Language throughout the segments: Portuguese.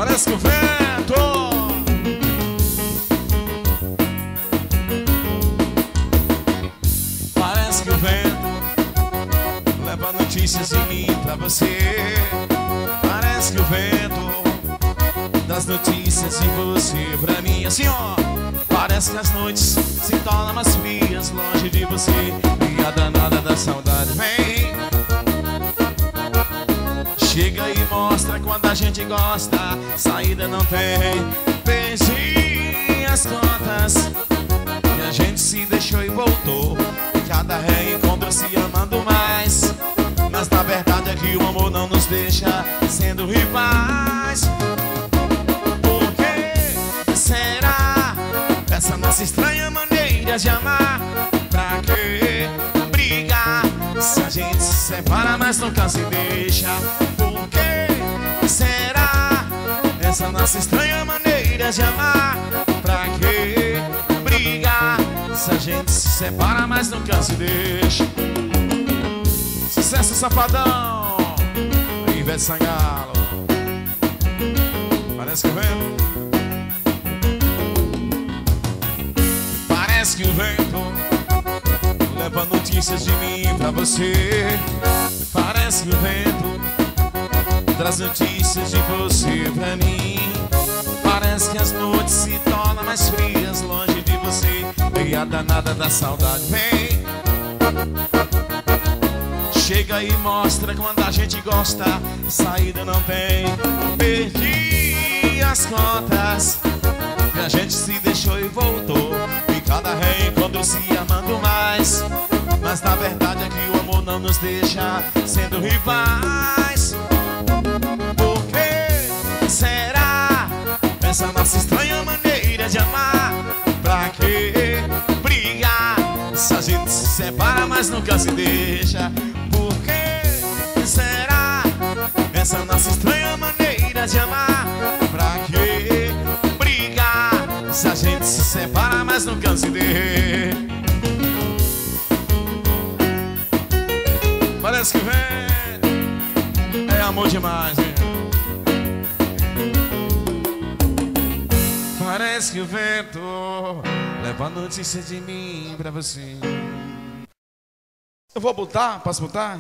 Parece que o vento leva notícias de mim pra você. Parece que o vento das notícias de você pra mim. Assim ó, parece que as noites se tornam mais frias longe de você. E a danada da saudade vem, chega e mostra quando a gente gosta. Saída não tem, perdi as contas. E a gente se deixou e voltou. Cada reencontro se amando mais. Mas na verdade é que o amor não nos deixa sendo rivais. Por que será essa nossa estranha maneira de amar? Pra que brigar se a gente se separa mas nunca se deixa? Por que será essa nossa estranha maneira de amar? Pra que brigar se a gente se separa mas nunca se deixa? Sucesso Safadão, Ivete Sangalo. Parece que o vento, parece que o vento leva notícias de mim pra você. Parece que o vento traz notícias de você pra mim. Parece que as noites se tornam mais frias longe de você. E a danada da saudade vem, chega e mostra quando a gente gosta. Saída não tem, perdi as contas. E a gente se deixou e voltou. E cada reencontro se amando mais. Mas na verdade é que o amor não nos deixa sendo rivais. Por que será essa nossa estranha maneira de amar? Pra que brigar se a gente se separa mas nunca se deixa? Por que será essa nossa estranha maneira de amar? Pra que brigar se a gente se separa mas nunca se deixa? Parece que vem, é amor demais, hein? Parece que o vento leva notícia de mim pra você. Eu vou botar? Posso botar?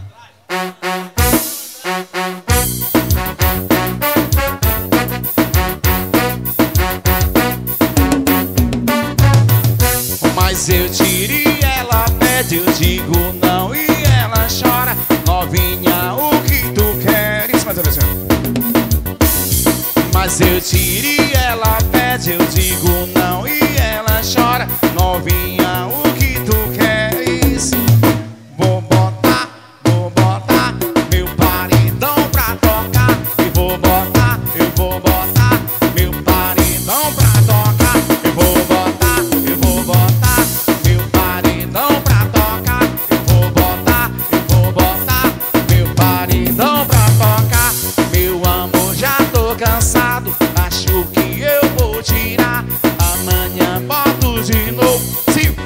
Mas eu tiro e ela pede, eu digo não e ela chora. Novinha, o que tu queres? Mas eu tiro e ela pede, eu digo não e ela chora. Novinha, o que tu queres? Vou botar meu paredão pra tocar. E vou botar meu paredão pra tocar. Eu vou botar meu paredão pra tocar. Eu vou botar meu paredão pra tocar. Meu amor, já tô cansado, acho que eu vou tirar. Amanhã boto de novo. Sim.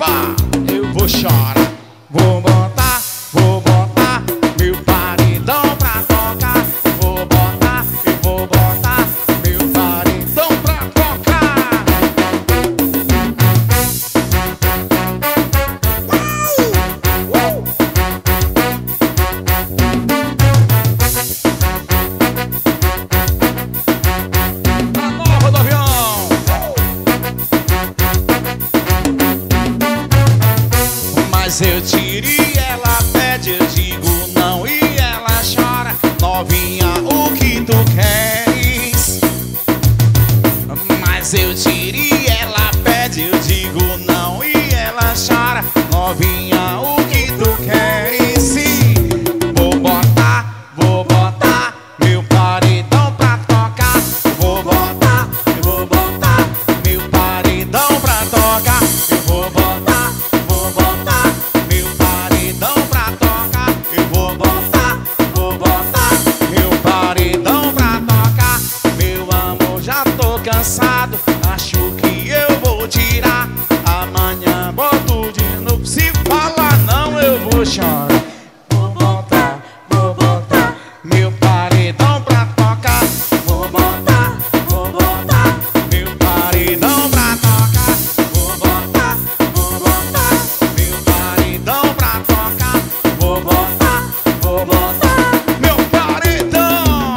vou botar meu paredão.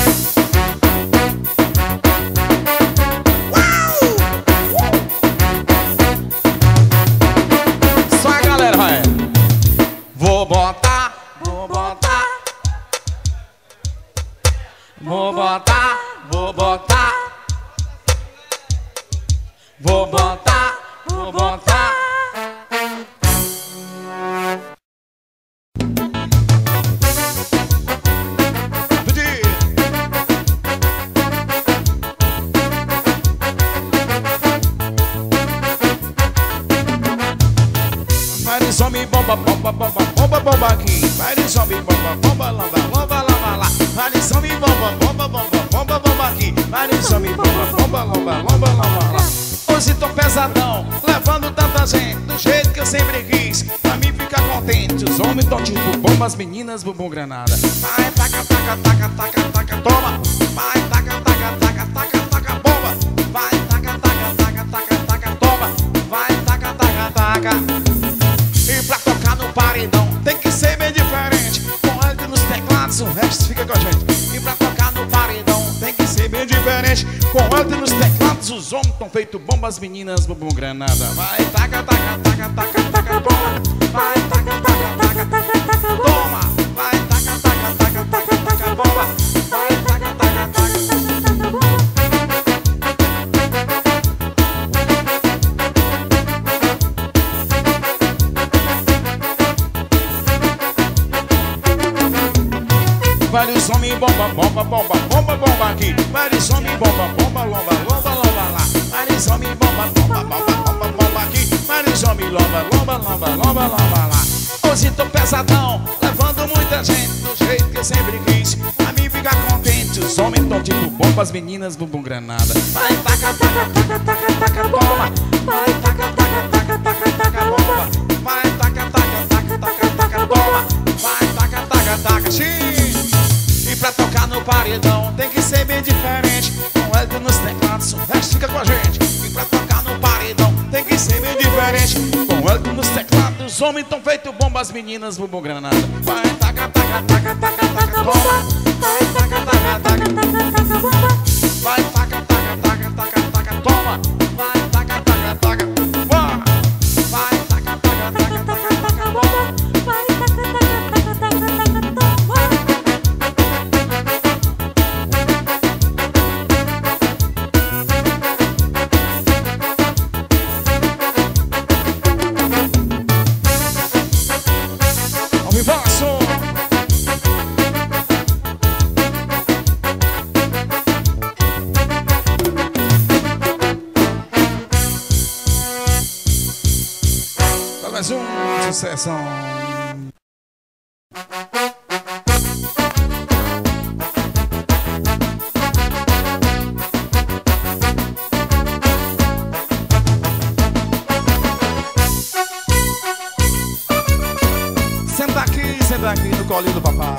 Só a galera, vai. Vou botar, vou botar, vou botar, vou botar, vou botar, vou botar. Vai some bomba, bomba, bomba, bomba, bomba aqui. Vai some bomba, bomba, lamba, lamba, lamba lá. Vai some bomba, bomba, bomba, bomba, bomba aqui. Vai some bomba, bomba, lamba, lamba, lamba lá. Hoje tô pesadão, levando tanta gente do jeito que eu sempre quis. Pra mim ficar contente, os homens tão tipo bomba, as meninas bumbum granada. Vai, taca, taca, taca, taca, taca, toma. Vai, taca, taca, taca, taca, taca, bomba. Vai, taca, taca, taca, taca, taca, toma. Vai, taca, taca, taca. E pra tocar no paredão tem que ser bem diferente. Com ele nos teclados, o resto fica com a gente. E pra tocar no paredão tem que ser bem diferente. Com ele nos teclados, os homens tão feito bombas, meninas bumbum granada. Vai, taca, taca, taca, taca, taca, toma. Vai, taca, taca, taca, taca, taca, toma. Vai, taca, taca, taca, taca, taca, bomba. Vai, taca, taca, taca, taca, bomba. Vai o som e bomba, bomba, bomba, bomba, bomba aqui. Vai o som e bomba, bomba, lomba, lomba, lomba lá. Vai o som e bomba, bomba, bomba, bomba, bomba aqui. Vai o som e lomba, lomba, lomba, lomba, lomba lá. Hoje tô pesadão, levando muita gente do jeito que eu sempre quis. Pra mim ficar contente, os homens tão tipo bomba, as meninas bumbum granada. Vai, taca, taca, taca, taca, taca, bomba. Vai, taca, taca, taca, taca, taca, bomba. Vai, taca, taca, taca, taca, taca, bomba. Vai, taca, taca, taca, sim. E pra tocar no paredão tem que ser bem diferente. Com ele nos teclados, o resto fica com a gente. E pra tocar no paredão tem que ser bem diferente. Com ele nos teclados, os homens tão feito bomba, as meninas bumbum granada. Vai, taca, taca, taca, taca, taca, bomba. Vai, taca, taca, taca, taca, taca, bomba. Vai, taca, taca, taca, taca, taca, toma. Vai, taca, taca, taca, bomba. Vai, taca, taca, taca, taca, taca, bomba. Vai, taca, taca, taca, taca, taca, toma. Mais sucessão. Senta aqui no colinho do papai.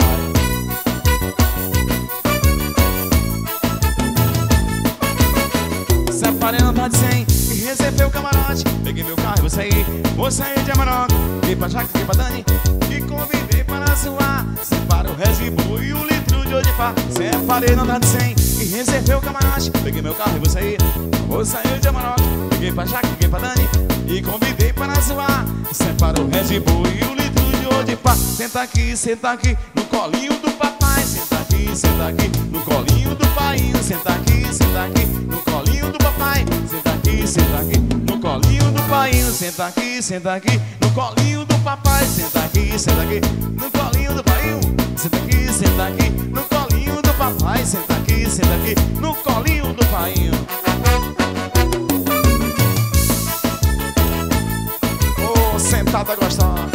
Separei a nota de 100 e reservei o camarote. Peguei meu carro e vou sair de Amarok. Vim pra Jaque, vim pra Dani e convidei para zoar. Separa o Red Bull e um litro de Odifá. Separei a nota de 100 e reservei o camarote. Peguei meu carro e vou sair de Amarok. Peguei pra Jaque, vim pra Dani e convidei para zoar. Separa o Red Bull e um litro de Odifá. Senta aqui no colinho do papai. Senta aqui no colinho do pai. Senta aqui no colinho do papai. Senta aqui no colinho do pai. Senta aqui no colinho do papai. Senta aqui no colinho do pai. Senta aqui no colinho do papai. Senta aqui no colinho do pai. Oh, sentada gostosa.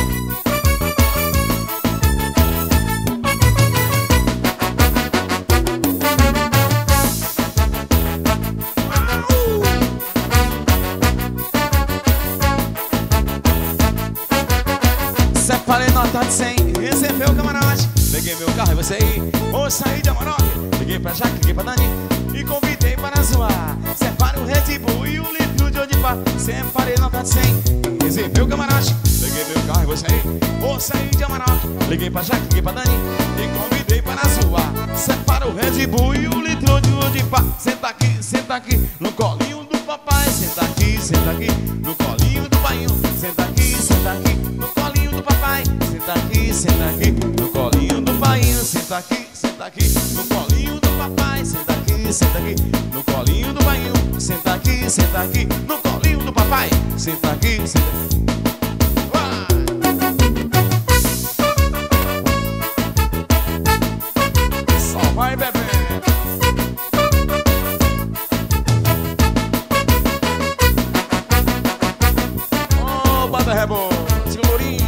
Separei nota de 100, reservei o camarote. Peguei meu carro e vou sair de Amarok. Peguei pra Jaque, peguei pra Dani e convidei para zoar. Separa o Red Bull e o litro litro de pá. Separei nota de 100, reservei o camarote. Peguei meu carro e vou sair de Amarok. Liguei pra Jaque, liguei pra Dani e convidei para zoar. Separa o Red Bull e o litro de pá. Senta aqui, no colinho do papai. Senta aqui, no colinho do bainho. Senta aqui, no colinho do papai. Senta aqui, no colinho do bainho. Senta aqui, no colinho do papai. Senta aqui, no colinho do bainho. Senta aqui, no colinho do papai. Senta aqui, Só vai, bebê. Oh, bata rebo, segurinho.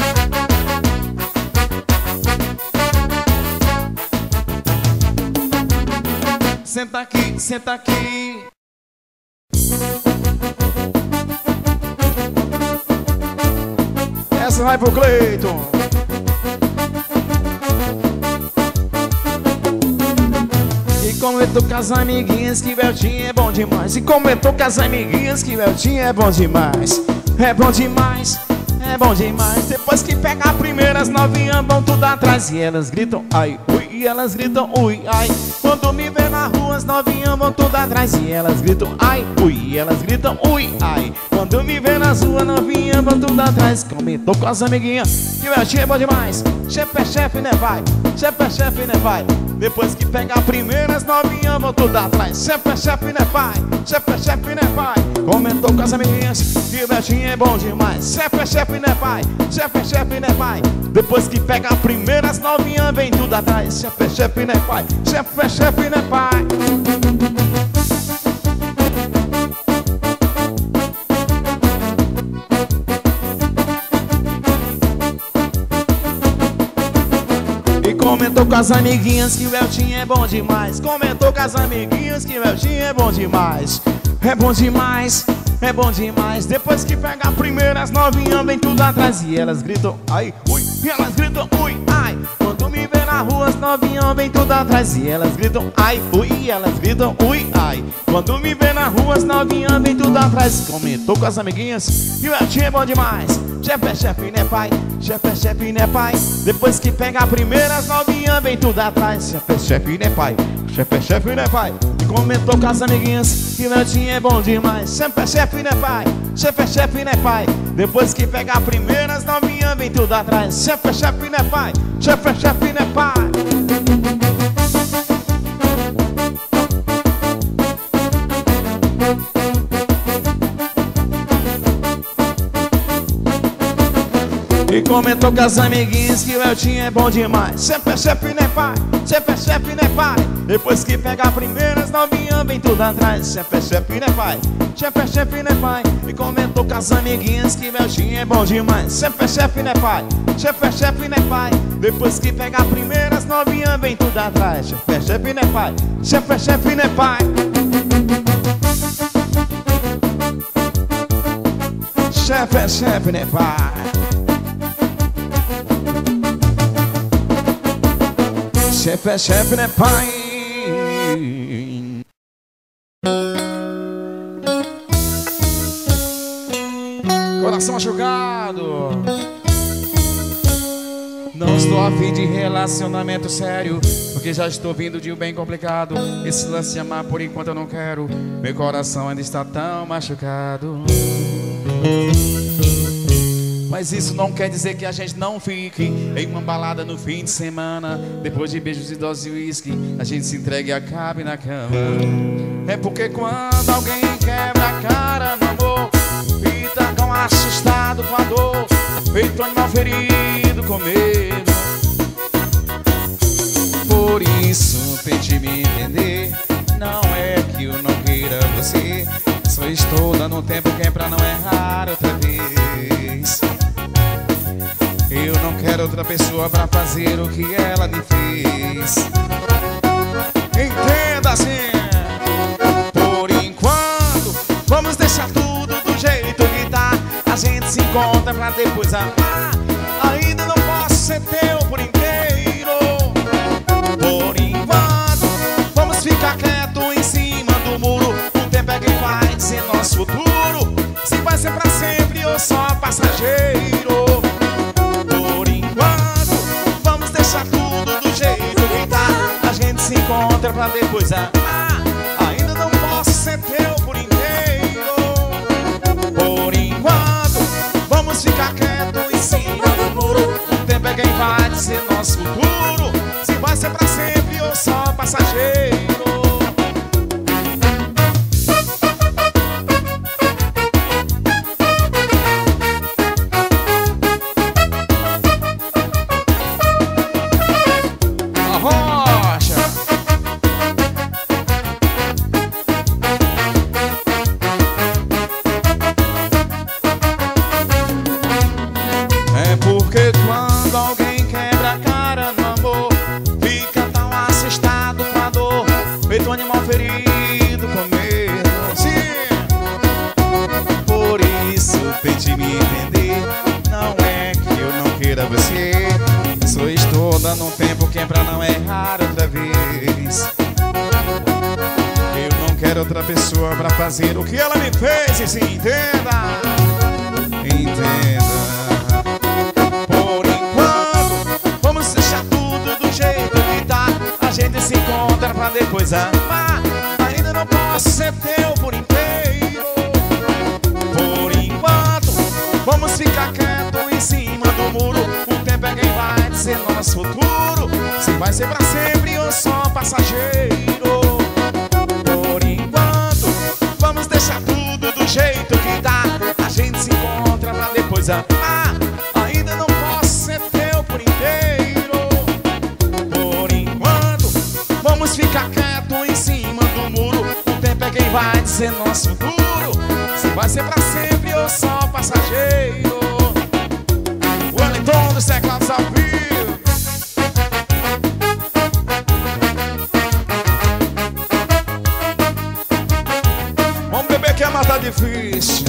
Senta aqui. Essa vai pro Cleiton. E comentou com as amiguinhas que Beltinho é bom demais. E comentou com as amiguinhas que Beltinho é bom demais. É bom demais, é bom demais. Depois que pega a primeira, as novinhas vão tudo atrás. E elas gritam ai, ui, e elas gritam ui, ai. Quando me vê na rua, as novinhas vão tudo atrás. E elas gritam ai, ui, e elas gritam ui, ai. Quando me vê nas ruas, novinhas vão tudo atrás. Comentou com as amiguinhas que Beltinho é bom demais. Chefe é chefe, né vai? Chefe é chefe, né vai? Depois que pega a primeira, as novinhas vão tudo atrás. Chefe é chefe, né pai? Chefe é chefe, né pai? Comentou com as amiguinhas que Beltinho é bom demais. Chefe é chefe, né pai? Chefe é chefe, né pai? Depois que pega a primeira, as novinhas vem tudo atrás. Chefe é chefe, né pai? Chefe é chefe, né pai? Comentou com as amiguinhas que o Beltinho é bom demais. Comentou com as amiguinhas que o Beltinho é bom demais. É bom demais, é bom demais. Depois que pega a primeira, as novinhas vem tudo atrás. E elas gritam ai, ui, e elas gritam ui, ai. Quando me vê na rua, as novinhas vem tudo atrás. E elas gritam ai, ui, e elas gritam ui, ai. Quando me vê na rua, as novinhas vem tudo atrás. Comentou com as amiguinhas que o Beltinho é bom demais. Chefe é chefe, né pai? Chefe é chefe, né pai? Depois que pega a primeira, as novinhas vem tudo atrás. Chefe é chefe, né pai? Chefe é chefe, né pai? E comentou com as amiguinhas que Beltinho é bom demais. Chefe é chefe, né pai? Chefe é chefe, né pai? Depois que pega a primeira, as novinhas vem tudo atrás. Chefe é chefe, né pai? Chefe é chefe, né pai? E comentou com as amiguinhas que o Beltinho é bom demais. Chefe é chefe, né pai? Chefe é chefe, né pai? Depois que pega a primeira, as novinhas vem tudo atrás. Chefe é chefe, né pai? Chefe é chefe, né pai? E comentou com as amiguinhas que o Beltinho é bom demais. Chefe é chefe, né pai? Chefe é chefe, né pai? Depois que pega a primeira, as novinhas vem tudo atrás. Chefe é chefe, né pai? Chefe é chefe, né pai? Chefe é chefe, né pai? Chefe é chefe, né pai? Coração machucado. Não estou a fim de relacionamento sério, porque já estou vindo de um bem complicado. Esse lance de amar por enquanto eu não quero. Meu coração ainda está tão machucado. Mas isso não quer dizer que a gente não fique em uma balada no fim de semana. Depois de beijos e doses de uísque, a gente se entrega e acabe na cama. É porque quando alguém quebra a cara no amor, fica tão assustado com a dor, feito animal ferido com medo. Por isso tente me entender. Não é que eu não queira você, só estou dando tempo que é pra não errar outra vez. Eu não quero outra pessoa pra fazer o que ela me fez. Entenda assim. Por enquanto, vamos deixar tudo do jeito que tá. A gente se encontra pra depois amar. Ainda não posso ser teu por inteiro. Por enquanto, vamos ficar quieto em cima do muro. O tempo é quem vai ser nosso futuro. encontra pra depois ainda não posso ser teu por inteiro. Por enquanto, vamos ficar quieto em cima do muro. O tempo é quem vai dizer nosso futuro, se vai ser pra sempre ou só passageiro. Num tempo que é pra não errar outra vez. Eu não quero outra pessoa pra fazer o que ela me fez. E se entenda, entenda. Por enquanto, vamos deixar tudo do jeito que tá. A gente se encontra pra depois amar. Ainda não posso ser teu por inteiro. Por enquanto, vamos ficar quieto em cima do muro. O tempo é quem vai dizer nosso futuro, se vai ser pra sempre ou só passageiro. Por enquanto, vamos deixar tudo do jeito que dá. A gente se encontra pra depois amar. Ainda não posso ser teu por inteiro. Por enquanto, vamos ficar quieto em cima do muro. O tempo é quem vai dizer nosso futuro, se vai ser pra sempre ou só passageiro. O Wellington dos teclados ao vivo. Vamos beber que a mata tá difícil.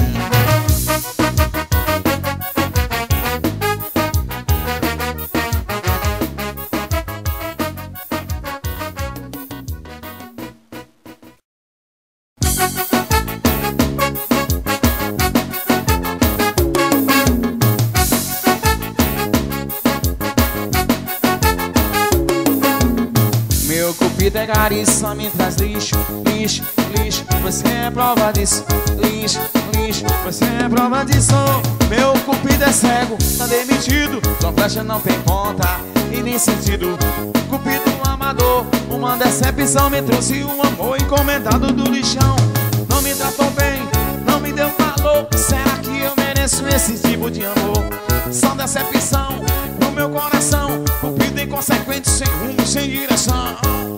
Pegar e só me traz lixo, lixo, lixo. Você é prova disso, lixo, lixo. Você é prova disso. Meu cupido é cego, tá demitido. Sua flecha não tem ponta e nem sentido. Cupido amador, uma decepção me trouxe um amor encomendado do lixão. Não me tratou bem, não me deu valor. Será que eu mereço esse tipo de amor? Só decepção no meu coração. Cupido inconsequente, sem rumo, sem direção.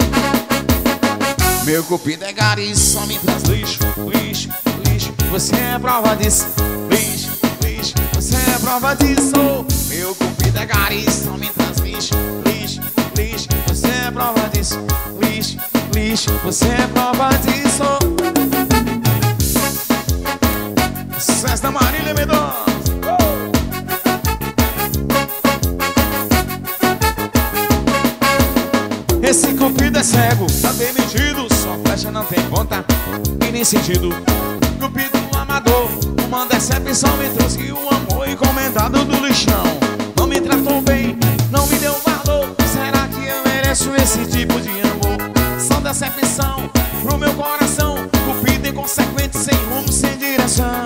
Meu cupido é gari, só me traz lixo, lixo, lixo. Você é prova disso, lixo, lixo. Você é prova disso. Meu cupido é gari, só me traz lixo, lixo, lixo. Você é prova disso, lixo, lixo. Você é prova disso. Sucesso da Marília Mendonça. Esse cupido é cego, tá demitido. Sua flecha não tem ponta e nem sentido. Cupido amador, uma decepção me trouxe um amor encomendado do lixão. Não me tratou bem, não me deu valor. Será que eu mereço esse tipo de amor? Só decepção pro meu coração. Cupido inconsequente, sem rumo, sem direção.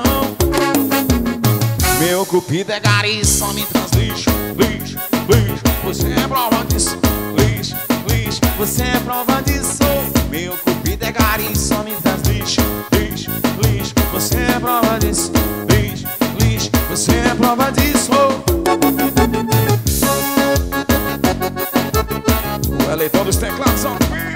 Meu cupido é gari, só me traz lixo, lixo, lixo. Você é prova disso, lixo, lixo. Você é prova disso. Meu cupido é gari, só me traz lixo, lixo, lixo. Você é prova disso, lixo, lixo. Você é prova disso. O eleitor dos teclados ao vivo.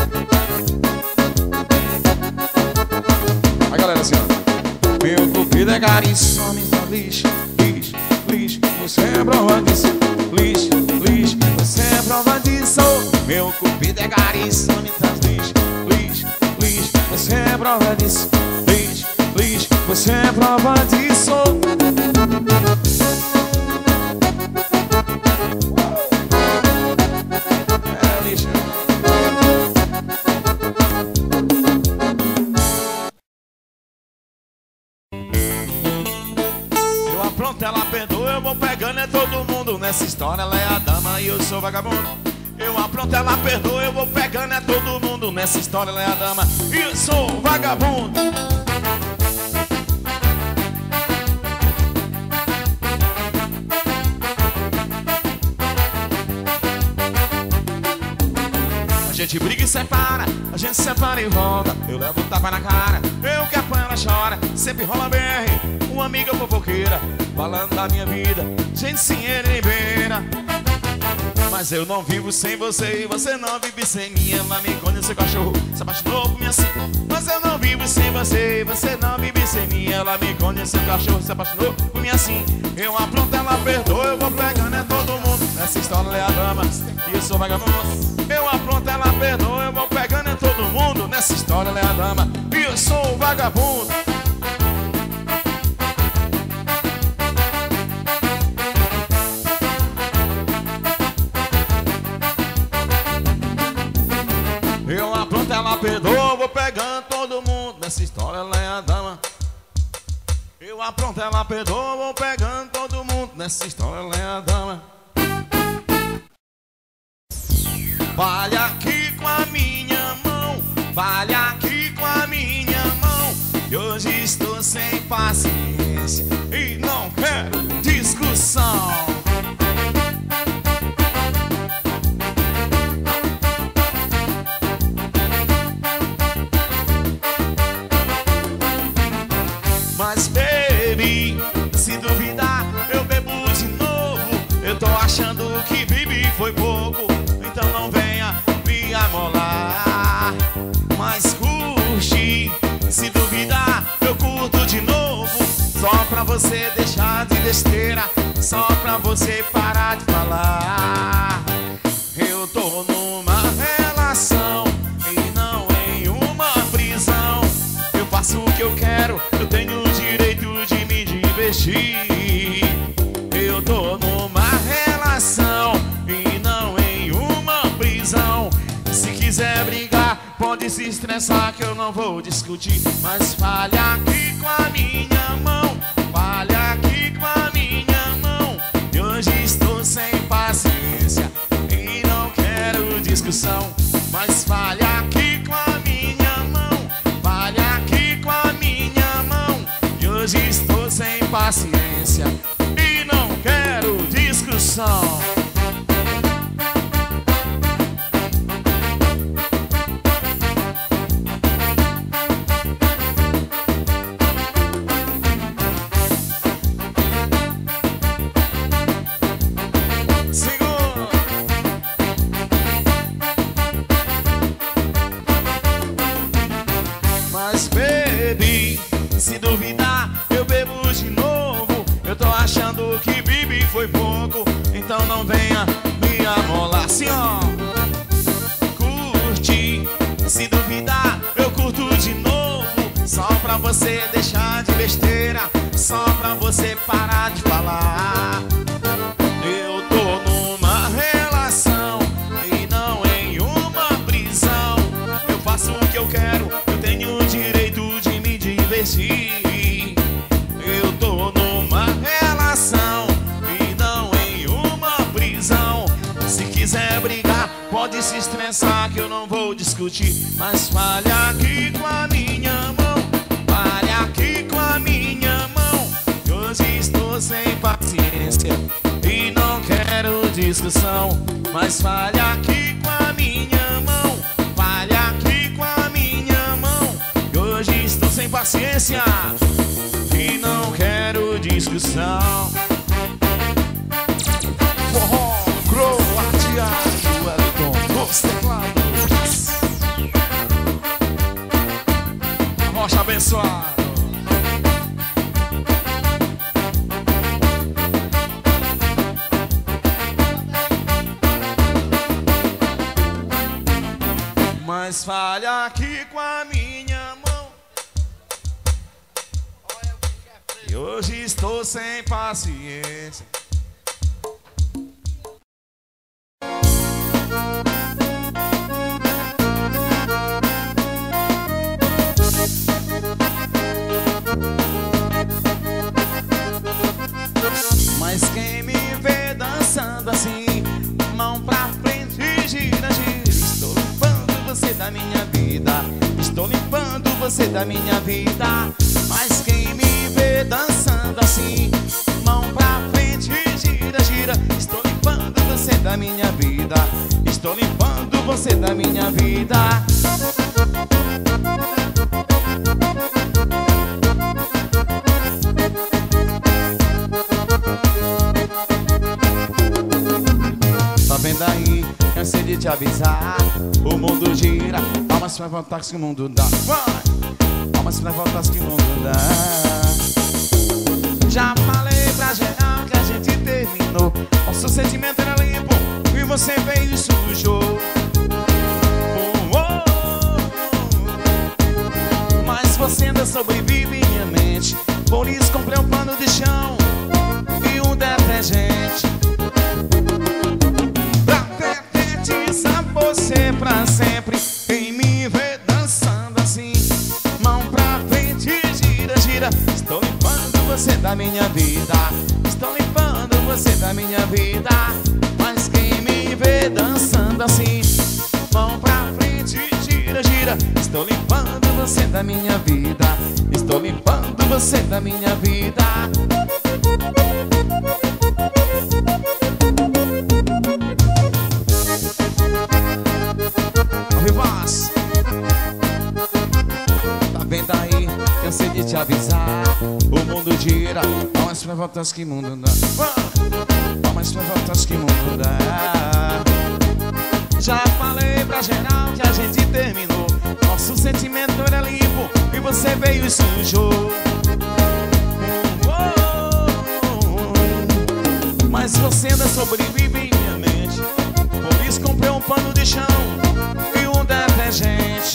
Aí galera assim ó. Meu cupido é gari, só me traz lixo, lixo, lixo. Você é prova disso, lixo, lixo. Você é prova disso. Meu cupido é gari, só me traz lixo, lixo, lixo. Você é prova disso, lixo, lixo. Você é prova disso. É lixo. Eu apronto, ela perdoa, eu vou pegando, é todo mundo. Nessa história ela é a dama e eu sou vagabundo. Eu Eu apronto, ela perdoa, eu vou pegando é todo mundo. Nessa história ela é a dama e eu sou o vagabundo. A gente briga e separa, a gente separa e volta. Eu levo um tapa na cara, eu que apanho, ela chora. Sempre rola BR, uma amiga fofoqueira, falando da minha vida, gente sem ele nem beira. Mas eu não vivo sem você e você não vive sem mim. Ela me conhece, seu cachorro se apaixonou por mim assim. Mas eu não vivo sem você e você não vive sem mim. Ela me conhece, seu cachorro se apaixonou por mim assim. Eu apronto, ela perdoa, eu vou pegando é todo mundo. Nessa história ela é a dama e eu sou vagabundo. Eu apronto, ela perdoa, eu vou pegando é todo mundo. Nessa história ela é a dama e eu sou o vagabundo. Eu apronto, ela perdoa, vou pegando todo mundo. Nessa história ela é a dama. Eu apronto, ela perdoa, vou pegando todo mundo. Nessa história ela é a dama. Vale aqui com a minha mão, vale aqui com a minha mão. E hoje estou sem paciência e não quero discussão. Mas baby, se duvidar eu bebo de novo. Eu tô achando que bebi foi pouco, então não venha me amolar. Mas curte, se duvidar eu curto de novo. Só pra você deixar de besteira, só pra você parar de falar. Eu tô numa relação e não em uma prisão. Eu faço o que eu quero, eu tenho o direito de me divertir. Eu tô numa relação e não em uma prisão. Se quiser brigar, pode se estressar que eu não vou discutir. Mas fale aqui com a minha mão, fale aqui com a minha mão. E hoje estou sem paciência e não quero discussão. Mas fale aqui com a minha mão, fale aqui com a minha mão. E hoje estou sem paciência e não quero discussão. Mas baby, se duvidar eu bebo de novo. Eu tô achando que bebi foi pouco, então não venha me amolar. Assim ó, curte, se duvidar eu curto de novo. Só pra você deixar de besteira, só pra você parar de falar. Eu tô numa relação e não em uma prisão. Eu faço o que eu quero, eu tenho o direito de me divertir. Eu tô numa relação e não em uma prisão. Se quiser brigar, pode se estressar que eu não vou discutir. Mas fale aqui com a minha mão, fale aqui com a minha mão. Que hoje estou sem paciência e não quero discussão. Mas fale aqui com a minha mão, fale aqui com a minha mão. Que hoje estou sem paciência e não quero discussão. Forró, croatiano, Wellington, os teclados. Rocha abençoado. Mas fale aqui com a minha mão. E hoje estou sem paciência. Mas quem me vê dançando assim, mão pra frente e você da minha vida. Mas quem me vê dançando assim, mão pra frente, gira, gira. Estou limpando você da minha vida. Estou limpando você da minha vida. Tá vendo aí? Cansei de te avisar. O mundo gira. Palmas pra voltas que o mundo dá. Palmas pra voltas que o mundo dá. Já falei pra geral que a gente terminou. Nosso sentimento era limpo e você veio e sujou. Mas você ainda sobrevive em minha mente. Por isso comprei um pano de chão e um detergente pra detetizar você pra sempre. Quem me vê dançando assim, mão pra frente, gira, gira. Estou limpando você da minha vida. Estou limpando você da minha vida. Mas quem me vê dançando assim, mão pra frente, gira, gira. Estou limpando você da minha vida. Estou limpando você da minha vida. Rivas, tá vendo aí? Cansei de te avisar. O mundo gira. Palmas pra voltas que o mundo dá. Palmas pra voltas que o mundo dá. Já falei pra geral que a gente terminou. Nosso sentimento era limpo e você veio e sujou. Mas você ainda sobrevive em minha mente. Por isso comprei um pano de chão e um detergente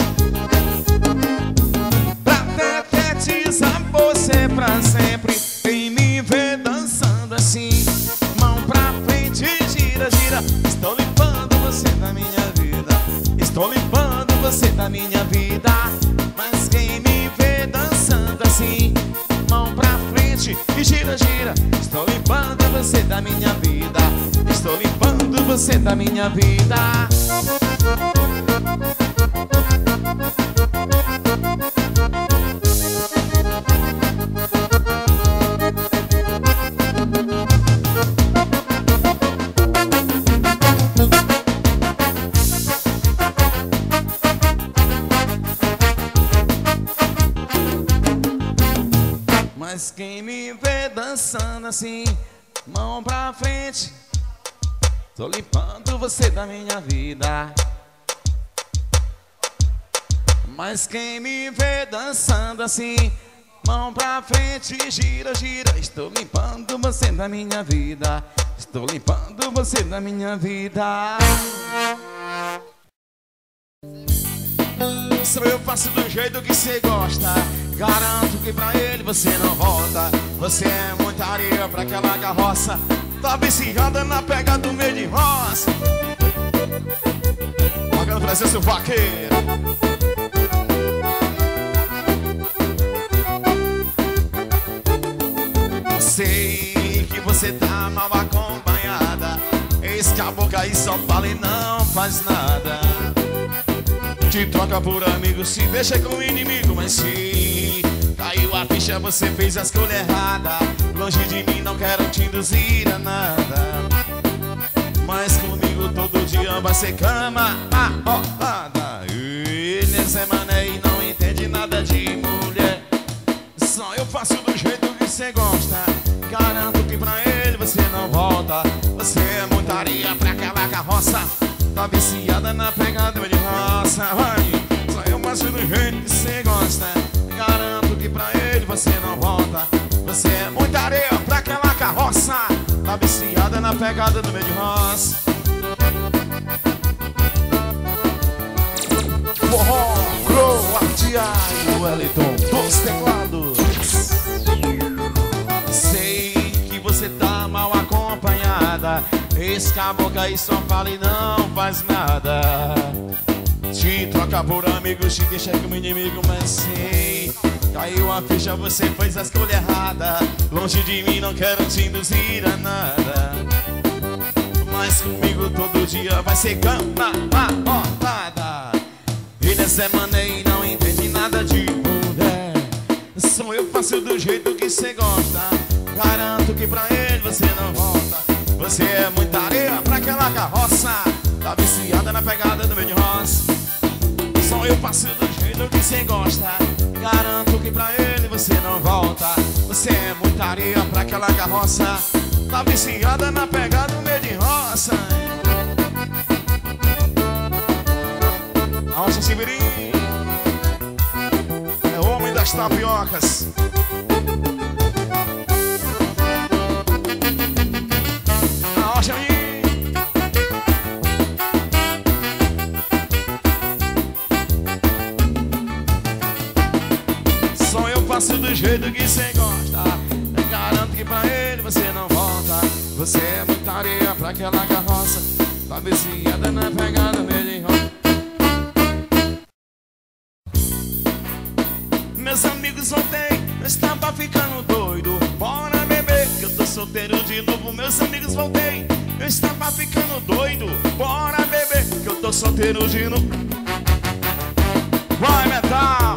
pra detetizar você pra sempre. Quem me vê dançando assim, mão pra frente, gira, gira. Estou limpando você da minha vida. Estou limpando você da minha vida. Mas quem me vê dançando assim, mão pra frente e gira, gira. Estou limpando você da minha vida. Estou limpando você da minha vida. Mas quem me vê dançando assim, mão pra frente, tô limpando você da minha vida. Mas quem me vê dançando assim, mão pra frente, gira, gira. Estou limpando você da minha vida. Estou limpando você da minha vida. Só eu faço do jeito que você gosta. Garanto que pra ele você não volta. Você é muita areia pra aquela carroça. Tá viciada na pega do meio de roça. Pagando presença o vaqueiro. Sei que você tá mal acompanhada. Esse caboclo aí só fala e não faz nada. Te troca por amigo, se deixa com o inimigo. Mas se caiu a ficha, você fez a escolha errada. Longe de mim, não quero te induzir a nada. Mas comigo todo dia vai ser cama arrombada. Ele é Zé Mané e não entende nada de mulher. Só eu faço do jeito que você gosta. Garanto que pra ele você não volta. Você é muita areia pra aquela carroça. Tá viciada na pegada de roça. Vai, só eu faço do jeito que você gosta. Garanto que pra ele você não volta. Você é muita areia pra aquela carroça. Tá viciada na pegada do meio de roça. Forró, Croatiário, Wellington dos teclados. Sei que você tá mal acompanhada. Esse caboclo aí só fala e não faz nada. Te troca por amigos, te deixa como inimigo. Mas sei, caiu a ficha, você fez a escolha errada. Longe de mim, não quero te induzir a nada. Mas comigo todo dia vai ser cama arrombada. Ele é Zé Mané e não entende nada de Sou eu, faço do jeito que cê gosta. Garanto que pra ele você não volta. Você é muita areia pra aquela carroça. Tá viciada na pegada do meio de roça. Só eu faço do jeito que cê gosta. Garanto que pra ele você não volta. Você é muita areia pra aquela carroça. Tá viciada na pegada do meio de roça. A rocha Sibirim é o homem das tapiocas. A rocha aí. Só eu faço do jeito que cê gosta. Eu garanto que pra ele você não volta. Você é muita areia pra aquela carroça. Tá viciada na pegada meio de roça. Meus amigos voltei, eu estava ficando doido. Bora beber, que eu tô solteiro de novo. Meus amigos voltei, eu estava ficando doido. Bora beber, que eu tô solteiro de novo. Vai, metal!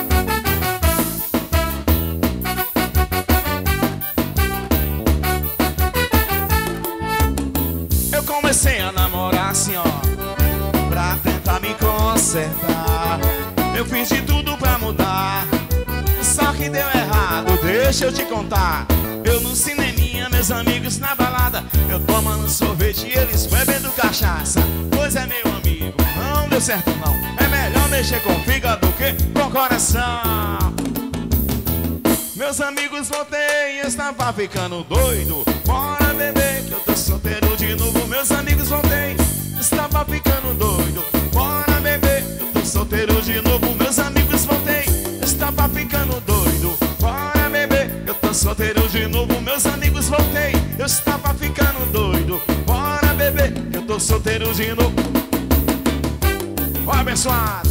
Eu comecei a namorar assim, ó, pra tentar me consertar. Eu fiz de tudo pra mudar, só que deu errado, deixa eu te contar. Eu no cineminha, meus amigos na balada, eu tomando sorvete e eles bebendo cachaça. Pois é, meu amigo, não deu certo não. É melhor mexer com fígado do que com coração. Meus amigos voltei, eu estava ficando doido. Bora beber, que eu tô solteiro de novo. Meus amigos voltei, eu estava ficando doido. Bora beber, eu tô solteiro de novo. Meus amigos voltei, eu estava ficando doido. Bora beber, eu tô solteiro de novo. Meus amigos voltei, eu estava ficando doido. Bora beber, eu tô solteiro de novo. Ó, abençoado.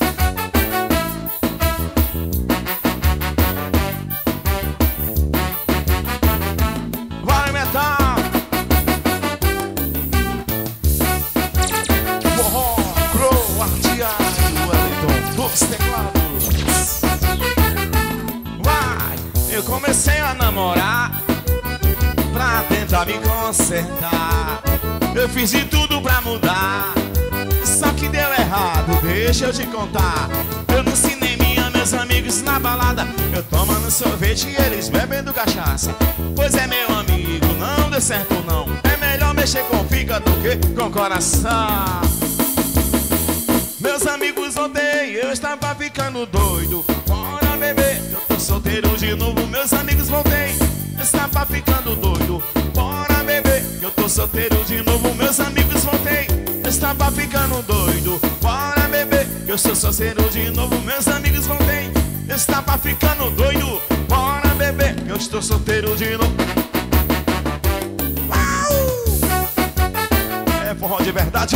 Vai, metal. Forró, crow, arteado, Wellington, dos teclados. Vai, eu comecei a namorar pra tentar me consertar. Eu fiz de tudo pra mudar, só que deu errado, deixa eu te contar. Eu no cineminha, meus amigos na balada, eu tomando sorvete e eles bebendo cachaça. Pois é, meu amigo, não deu certo não. É melhor mexer com fígado do que com coração. Meus amigos voltei, eu estava ficando doido. Bora beber, eu tô solteiro de novo. Meus amigos voltei, eu estava ficando doido. Bora beber, eu tô solteiro de novo. Meus amigos voltei, eu estava ficando doido. Bora beber, eu sou solteiro de novo. Meus amigos voltei, eu estava ficando doido. Bora beber, eu estou solteiro de novo. É forró de verdade.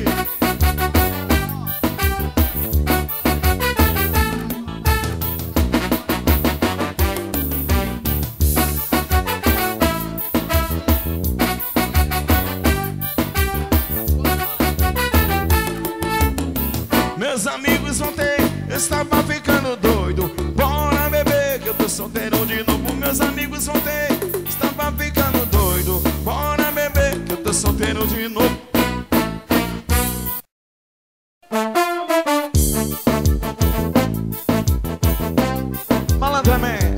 Meus amigos voltei, eu estava ficando doido. Bora beber, que eu tô solteiro de novo. Meus amigos voltei, estava ficando doido. Bora beber, que eu tô solteiro de novo. Malandramente.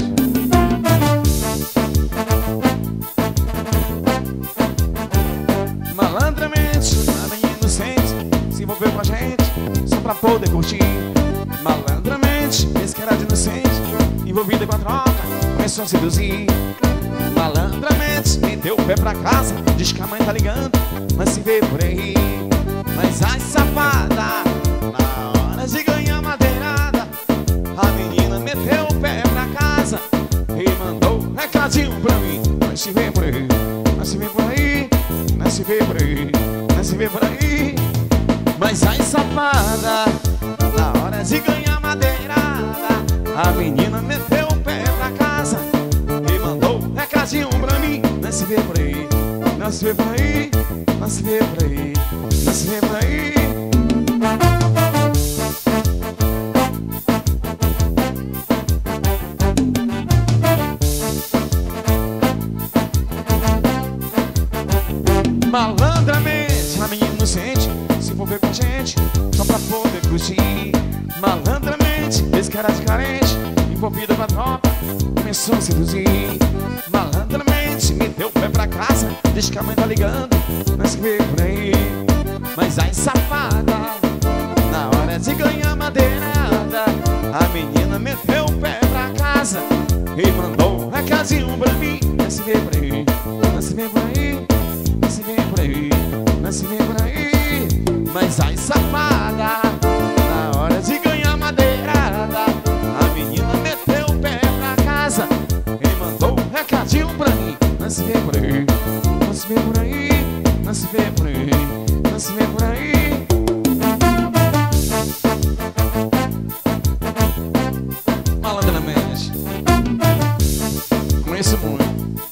Malandramente, a menina inocente se envolveu com a gente só pra poder curtir. Malandramente, esse cara de inocente, envolvida com a troca, começou a seduzir. Malandramente, meteu o pé pra casa, diz que a mãe tá ligando, mas se vê por aí. Mas ai, safada, na hora de ganhar madeirada, a menina meteu o pé pra casa e mandou um recadinho pra mim. Mas se vê por aí, mas se vê por aí, mas se vê por aí, mas se vê por aí. Mas ai, safada, na hora de ganhar madeirada, a menina meteu o pé pra casa e mandou um recadinho pra mim. Não se vê por aí, não se vê por aí, não se vê por aí, não se vê por aí. envolver com a gente só pra poder curtir. Malandramente, esse cara de carente, envolvido com a tropa, começou a se seduzir. Malandramente, meteu o pé pra casa, diz que a mãe tá ligando, não se vê por aí. Mas ai safada, na hora de ganhar madeirada, a menina meteu o pé pra casa e mandou um recadinho pra mim. Não se vê por aí, não se vê por aí, não se vê por aí, não se vê por aí. Mas ai safada, na hora de ganhar madeirada, a menina meteu o pé pra casa e mandou um recadinho pra mim. Não se vê por aí, não se vê por aí, não se vê por aí, não se vê por aí. Malandramente, conheço muito.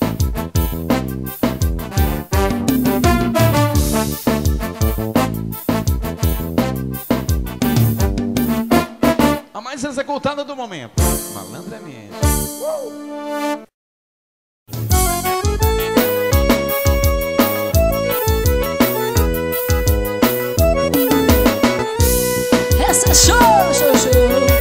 A mais executada do momento, Malandramente. Essa é show.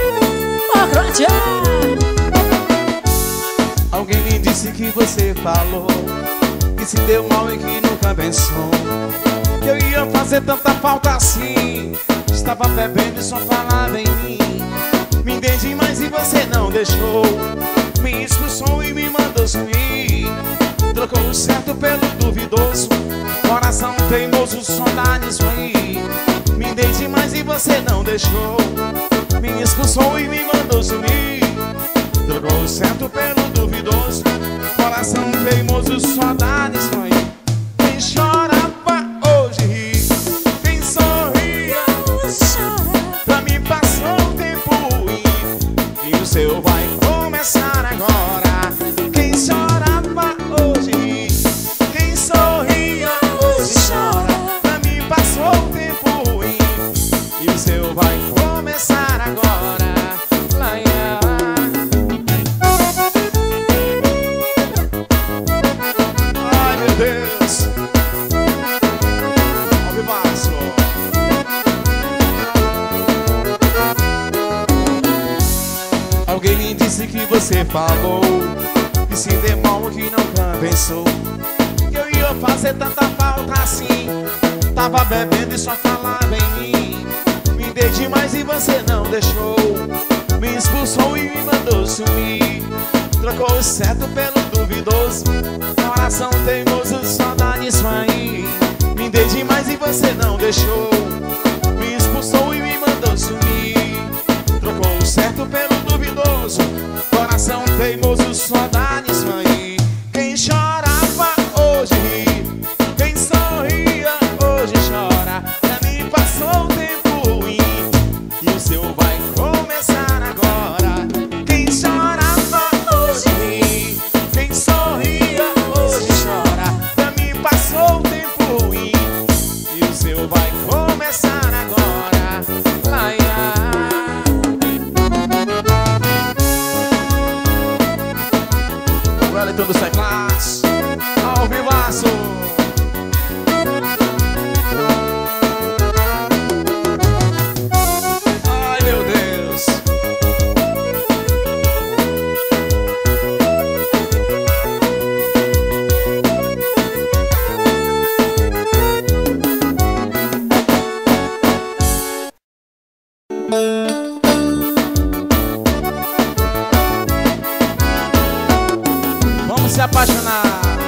Alguém me disse que você falou que se deu mal e que nunca pensou que eu ia fazer tanta falta assim. Estava bebendo e só falava em mim. Me dei demais e você não deixou. Me expulsou e me mandou sumir. Trocou o certo pelo duvidoso. Coração teimoso, só dá nisso aí. Me dei demais e você não deixou. Me expulsou e me mandou sumir. Trocou o certo pelo duvidoso. Coração teimoso, só dá nisso aí. Quem chorava hoje ri. Quem sorria hoje chora. Pra mim passou o tempo e o seu vai começar agora. Quem chorava hoje ri. Quem sorria hoje chora. Pra mim passou o tempo e o seu vai começar agora. Ai meu Deus, ao vivaço. Alguém me disse que você falou que se deu mal que nunca pensou que eu ia fazer tanta falta assim. Tava bebendo e só falava em mim. Me dei demais e você não deixou. Me expulsou e me mandou sumir. Trocou o certo pelo duvidoso. Coração teimoso, só dá nisso aí. Me dei demais e você não deixou. Me expulsou e me mandou sumir. Trocou o certo pelo duvidoso. Coração teimoso, só dá nisso aí. Quem chorava hoje ri. Quem sorria hoje chora. Pra mim passou o tempo e o seu vai começar agora. Quem chorava hoje ri. Quem sorria hoje chora. Pra mim passou o tempo e o seu vai começar agora. Laia. O Wellington dos teclados, ao vivaço. Ai meu Deus. Vamos se apaixonar.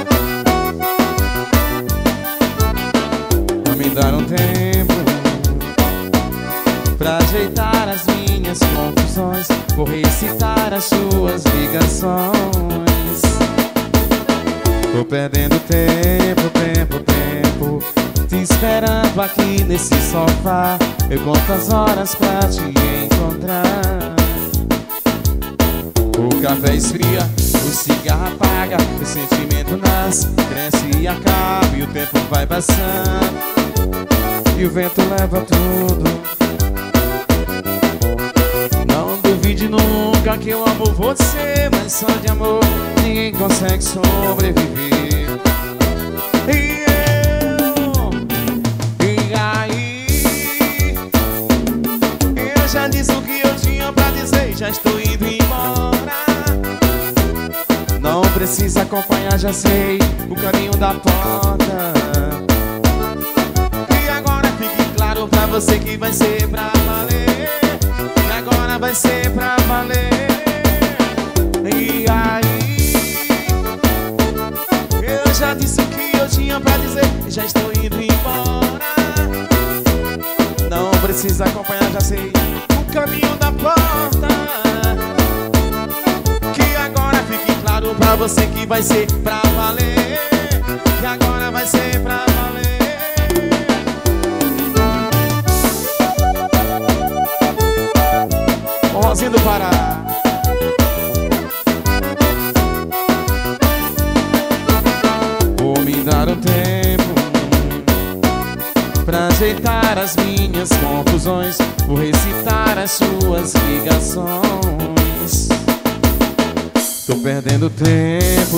Vou me dar um tempo pra ajeitar as minhas confusões. Vou recitar as suas ligações. Tô perdendo tempo, te esperando aqui nesse sofá. Eu conto as horas pra te encontrar. O café esfria, o cigarro apaga, o sentimento nasce, cresce e acaba, e o tempo vai passando e o vento leva tudo. Não duvide nunca que eu amo você, mas só de amor ninguém consegue sobreviver. E aí acompanhar, já sei o caminho da porta. E agora fique claro pra você que vai ser pra valer. E agora vai ser pra valer. E aí, eu já disse o que eu tinha pra dizer, já estou indo embora. Não precisa acompanhar, já sei o caminho da porta. Que agora fique claro pra você que vai ser pra valer. Que agora vai ser pra valer. Rosinha do Pará. Vou me dar um tempo pra ajeitar as minhas confusões. Vou recitar as suas ligações. Tô perdendo tempo,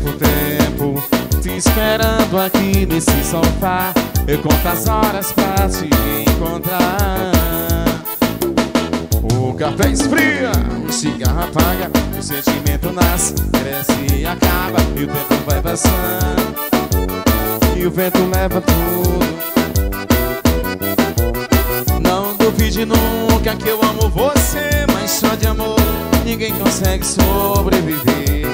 te esperando aqui nesse sofá. Eu conto as horas pra te encontrar. O café esfria, o cigarro apaga, o sentimento nasce, cresce e acaba. E o tempo vai passando, e o vento leva tudo. Não duvide nunca que eu amo você, mas só de amor ninguém consegue sobreviver.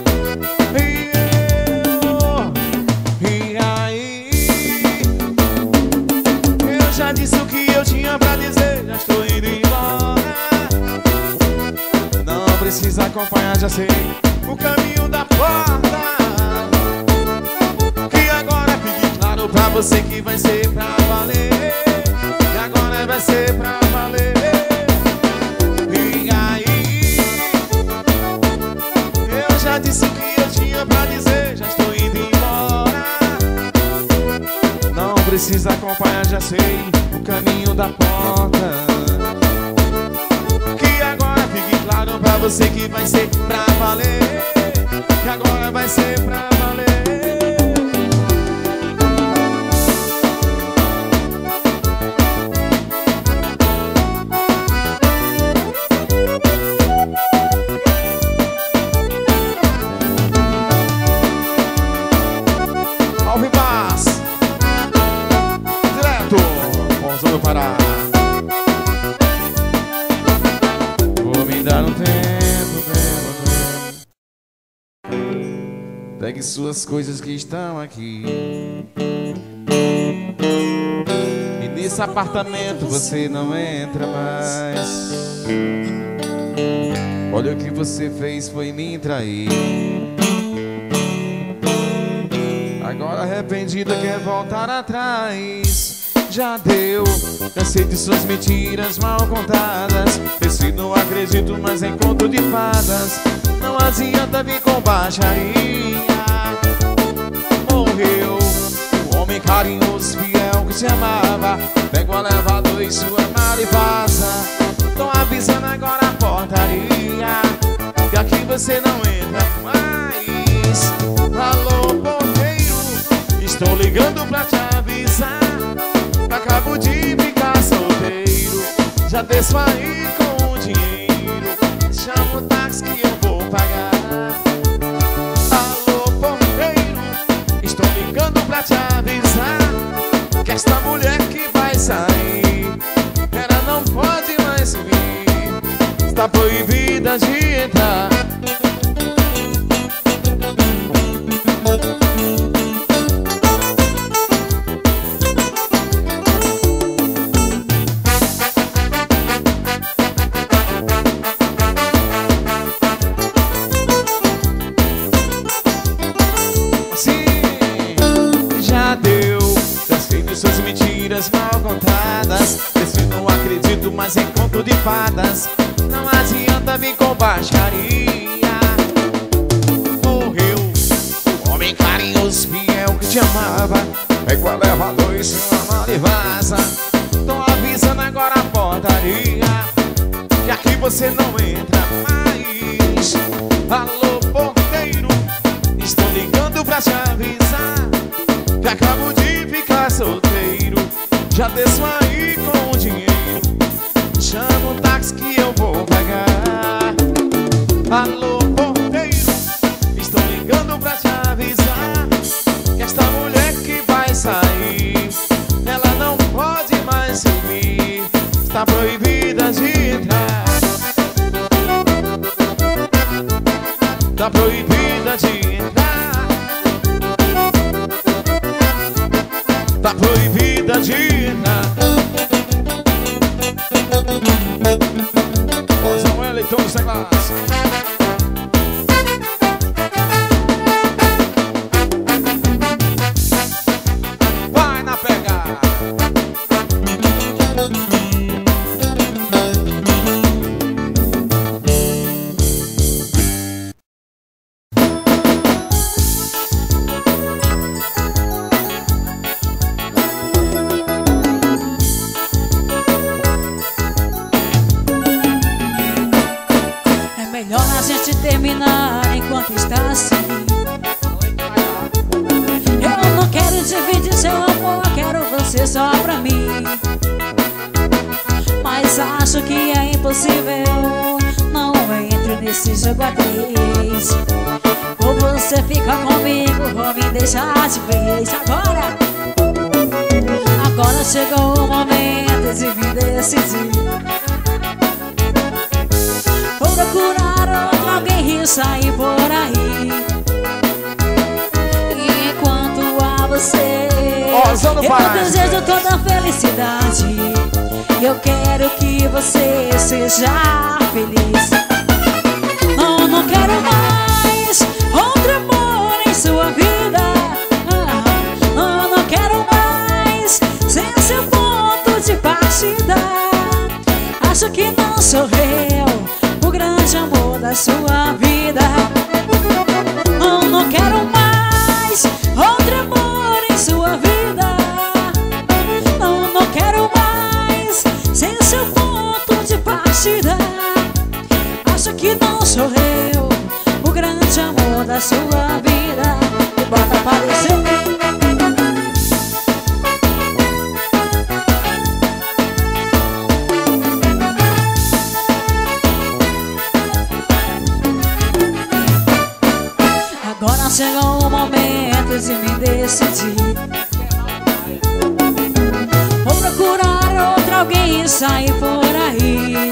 E aí, eu já disse o que eu tinha pra dizer, já estou indo embora. Não precisa acompanhar, já sei o caminho da porta. Que agora fique claro pra você que vai ser pra valer. Que agora vai ser pra valer. E aí, eu já disse o que eu tinha pra dizer, já estou indo embora. Não precisa acompanhar, já sei o caminho da porta. Que agora fique claro pra você que vai ser pra valer. Que agora vai ser pra valer. Alvivaz, direto, Rosinha do Pará. Vou me dar um tempo. Pegue suas coisas que estão aqui. E nesse apartamento você não entra mais. Olha o que você fez, foi me trair. Agora arrependida quer voltar atrás. Já deu, cansei de suas mentiras mal contadas. Pensei, não acredito mais em conto de fadas. Não adianta vir com baixaria. Morreu o homem carinhoso, fiel que te amava. Pega o elevador e sua mala e vaza. Tô avisando agora a portaria, que aqui você não entra mais. Alô, porteiro, estou ligando pra te avisar que acabo de ficar solteiro. Já desço aí com o dinheiro, chama o táxi que eu vou pagar. Alô, porteiro, estou ligando pra te avisar que esta mulher que vai sair, ela não pode mais vir, está proibida de entrar. Mal contadas, desse não acredito mais em conto de fadas. Não adianta vir com baixaria. Morreu o homem carinhoso, fiel que te amava. Pega o elevador e chama e vaza. Tô avisando agora a portaria, que aqui você não entra mais. Alô, porteiro, estou ligando pra te avisar que acabo de ficar solteiro. Já desço aí com o dinheiro, chama um táxi que eu vou pagar. Alô, porteiro, estou ligando pra te tá proibida de entrar. Tá proibida de entrar. Tá proibida de entrar. Ó, Samuel Leitão dos teclados. Vai na pegada. Melhor a gente terminar enquanto está assim. Eu não quero dividir seu amor, quero você só pra mim. Mas acho que é impossível, não entre nesse jogo a três. Ou você fica comigo, ou me deixar de vez. Agora chegou o momento de me decidir. Vou procurar outro alguém e sair por aí. E enquanto a você, eu desejo toda a felicidade. Eu quero que você seja feliz. Não quero mais outro amor em sua vida. Não quero mais ser seu ponto de partida. Acho que não sou eu o grande amor da sua vida. Não quero mais outro amor em sua vida. Não quero mais ser seu ponto de partida. Acho que não sou eu o grande amor da sua vida. E bota pra descer. Agora chegou o momento de me decidir. Vou procurar outro alguém e sair por aí.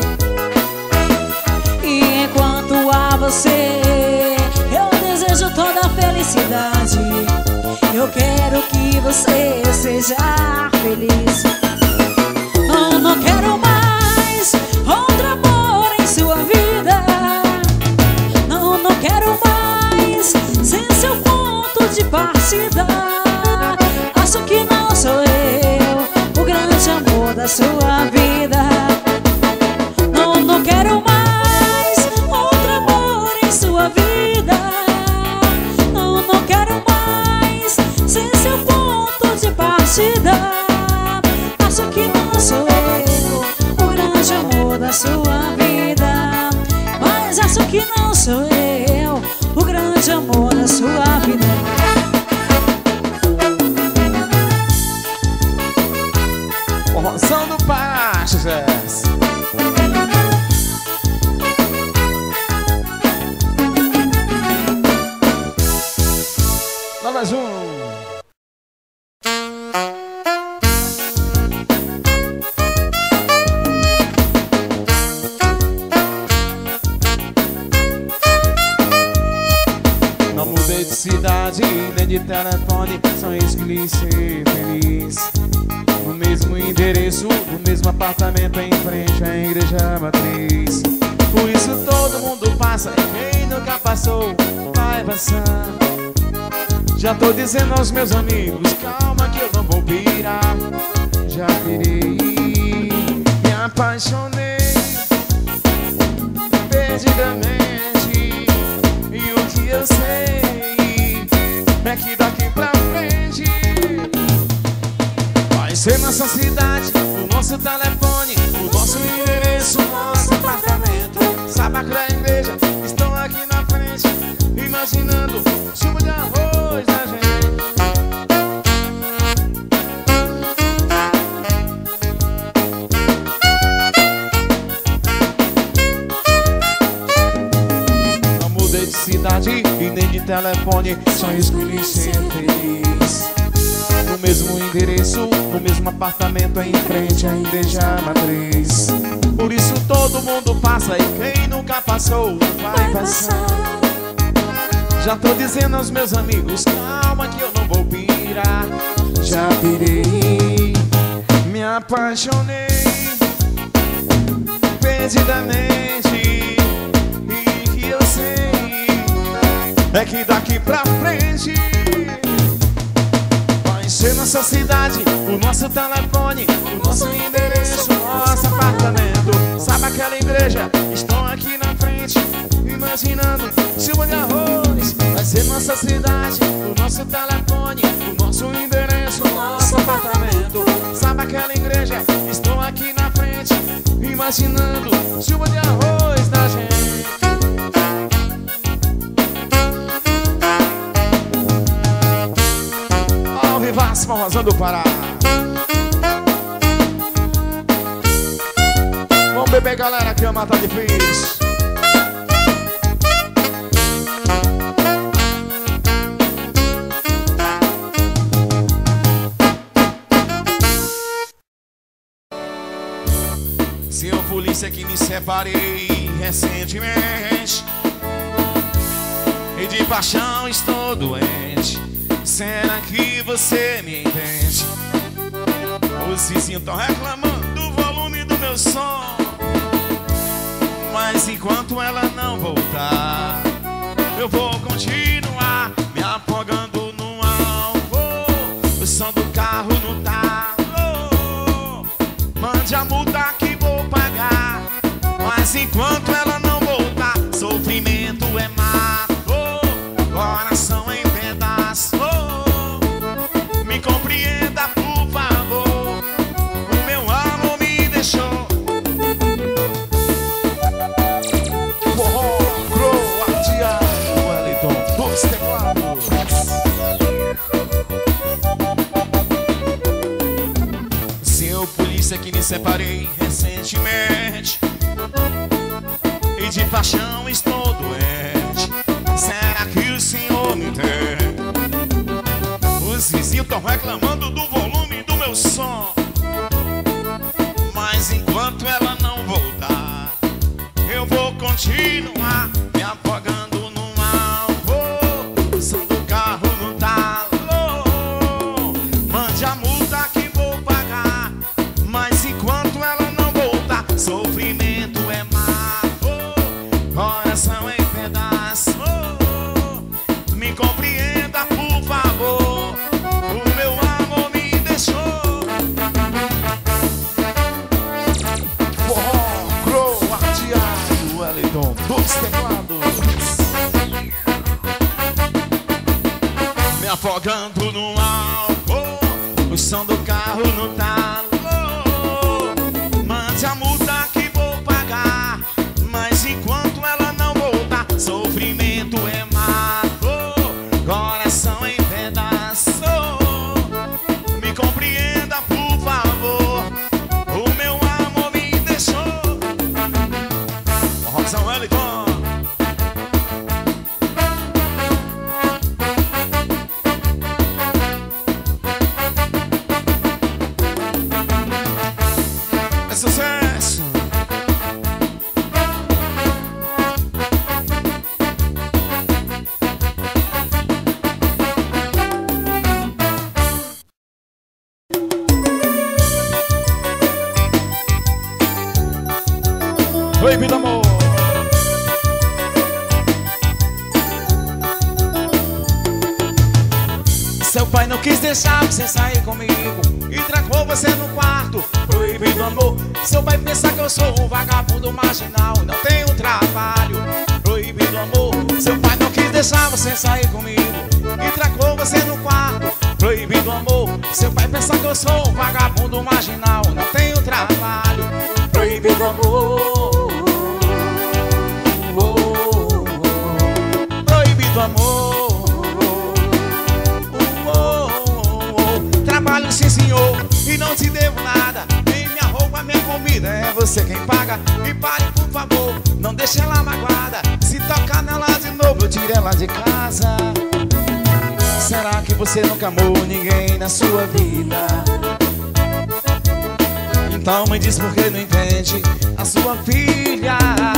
E enquanto a você, eu desejo toda a felicidade. Eu quero que você seja feliz. Não quero mais outro amor em sua vida. Não quero mais sem seu ponto de partida. Acho que não sou eu o grande amor da sua vida. Não quero mais outro amor em sua vida. Não quero mais sem seu ponto de partida. Acho que não sou eu o grande amor da sua vida. Mas acho que não sou eu o grande amor da sua vida. Forrozão do Pará, sucesso. Mais um. Não mudei de cidade, nem de telefone, só escolhi ser feliz. No mesmo endereço, no mesmo apartamento, em frente à igreja matriz. Por isso todo mundo passa, e quem nunca passou, vai passar. Já tô dizendo aos meus amigos, calma que eu não vou pirar. Já pirei, me apaixonei perdidamente. E o que eu sei é que daqui pra frente vai ser nossa cidade, o nosso telefone, o nosso endereço, o nosso apartamento. Sábado da igreja, estão aqui na frente, imaginando chuva de arroz da gente. Não mudei de cidade e nem de telefone, só escolhi ser feliz. no mesmo endereço, no mesmo apartamento em frente à igreja matriz. Por isso todo mundo passa e quem nunca passou vai passar. Já tô dizendo aos meus amigos, calma que eu não vou pirar. Já pirei, me apaixonei perdidamente. E que eu sei é que daqui pra frente vai ser nossa cidade, o nosso telefone, o nosso endereço, nosso apartamento. Sabe aquela igreja? Estou aqui na frente, imaginando chuva de arroz. Vai ser nossa cidade, o nosso telefone, o nosso endereço, nosso apartamento. Sabe aquela igreja? Estou aqui na frente, imaginando chuva de arroz da gente. Ao vivaço, forrozão do Pará. Vamos beber, galera, que ama tá difícil. Senhor polícia, que me separei recentemente e de paixão estou doente. Será que você me entende? Os vizinhos estão reclamando do volume do meu som, mas enquanto ela não voltar, eu vou continuar me afogando no álcool. O som do carro no talo, mande a multa que vou pagar. Mas enquanto ela não voltar, sofrimento é mato, coração em pedaço. Me compreenda, por favor, o meu amor me deixou. Forró, Croatia, Wellington, dos teclados. Senhor polícia, que me separei recentemente e de paixão estou doente. Será que o senhor me entende? Os vizinhos estão reclamando do volume do meu som, mas enquanto ela não voltar, eu vou continuar me afogando no álcool. O som do carro no talo, mande a multa que vou pagar. Mas enquanto ela não voltar, sofrimento é mato, coração em pedaço. Me compreenda, por favor, o meu amor me deixou. Forró, Croatia, Wellington, dos teclados. Me afogando no álcool, o som do carro no talo. Mande a multa que vou pagar. Mas enquanto ela não voltar, sofrimento é mato, coração em pedaço. Me compreenda, por favor, o meu amor me deixou. Forrozão Wellington. É sucesso. Oi, vida amor. Seu pai não quis deixar você sair comigo e trancou você no quarto, proibido amor. Seu pai pensa que eu sou um vagabundo marginal, não tenho trabalho, proibido amor. Seu pai não quis deixar você sair comigo e trancou você no quarto, proibido amor. Seu pai pensa que eu sou um vagabundo marginal, não tenho trabalho, proibido amor. Proibido amor. Trabalho sim senhor e não te devo nada, nem minha roupa, minha comida, é você quem paga. E pare por favor, não deixe ela magoada. Se tocar nela de novo eu tiro ela de casa. Será que você nunca amou ninguém na sua vida? Então me diz por que não entende a sua filha.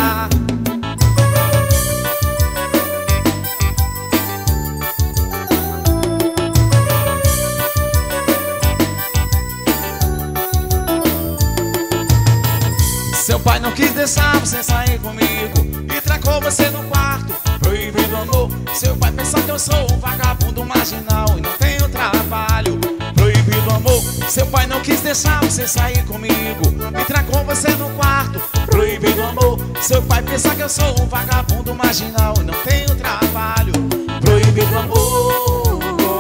Seu pai não quis deixar você sair comigo e trancou você no quarto, proibido amor. Seu pai pensa que eu sou um vagabundo marginal e não tenho trabalho, proibido amor. Seu pai não quis deixar você sair comigo e trancou você no quarto, proibido amor. Seu pai pensa que eu sou um vagabundo marginal e não tenho trabalho, proibido amor.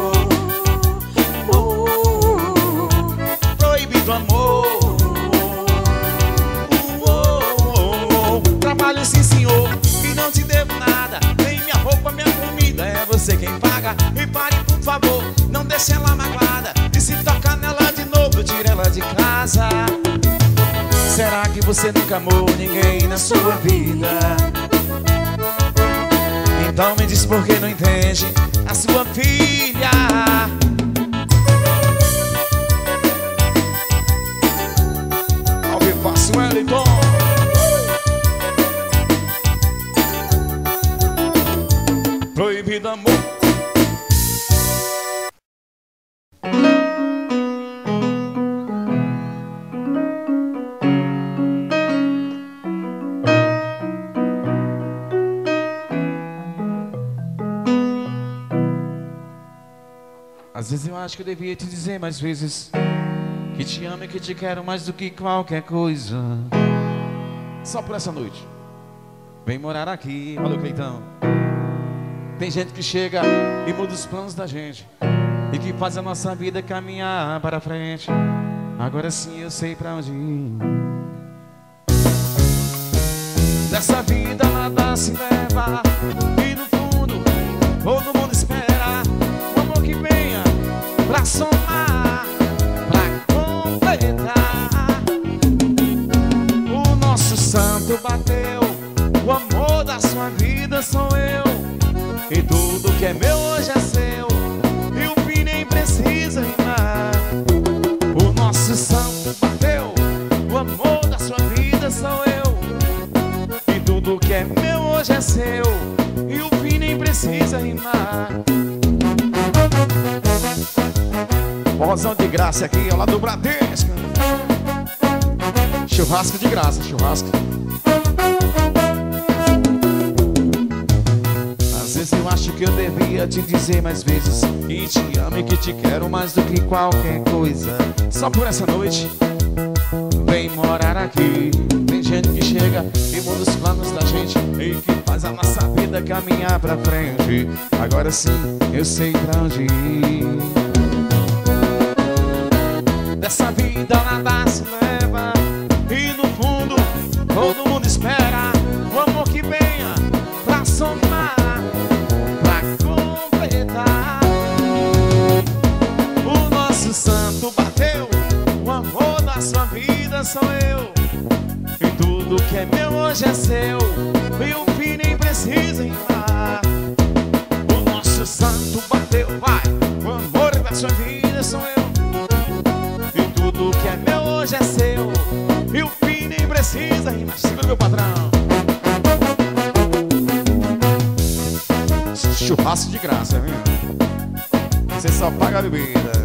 Proibido amor. Trabalho sim senhor e não te devo nada, nem minha roupa, minha comida, é você quem paga. E pare por favor, não deixe ela magoada, e se tocar nela de novo eu tiro ela de casa. Será que você nunca amou ninguém na sua vida? Então me diz por que não entende a sua filha. Ao vivo faço Wellington. Proibido amor. Às vezes eu acho que eu devia te dizer mais vezes que te amo e que te quero mais do que qualquer coisa. Só por essa noite vem morar aqui. Valeu, Cleitão. Tem gente que chega e muda os planos da gente e que faz a nossa vida caminhar para frente. Agora sim eu sei pra onde ir. Dessa vida nada se leva e no fundo todo mundo espera o amor que venha pra somar, pra completar. O nosso santo bateu, o amor da sua vida sou eu. E tudo que é meu hoje é seu, e o fim nem precisa rimar. O nosso santo bateu, o amor da sua vida sou eu. E tudo que é meu hoje é seu, e o fim nem precisa rimar. Forrozão de graça aqui ao lado do Bradesco. Churrasco de graça, churrasco. Às vezes eu acho que eu devia te dizer mais vezes que te amo e que te quero mais do que qualquer coisa. Só por essa noite vem morar aqui. Tem gente que chega e muda os planos da gente e que faz a nossa vida caminhar pra frente. Agora sim eu sei pra onde ir. Dessa vida nada se leva e no fundo todo mundo espera o amor que venha pra somar, santo bateu, o amor da sua vida sou eu. E tudo que é meu hoje é seu, e o fim nem precisa rimar. O nosso santo bateu, vai, o amor da sua vida sou eu. E tudo que é meu hoje é seu, e o fim nem precisa rimar. Segura meu patrão. Churrasco de graça, viu? Você só paga a bebida.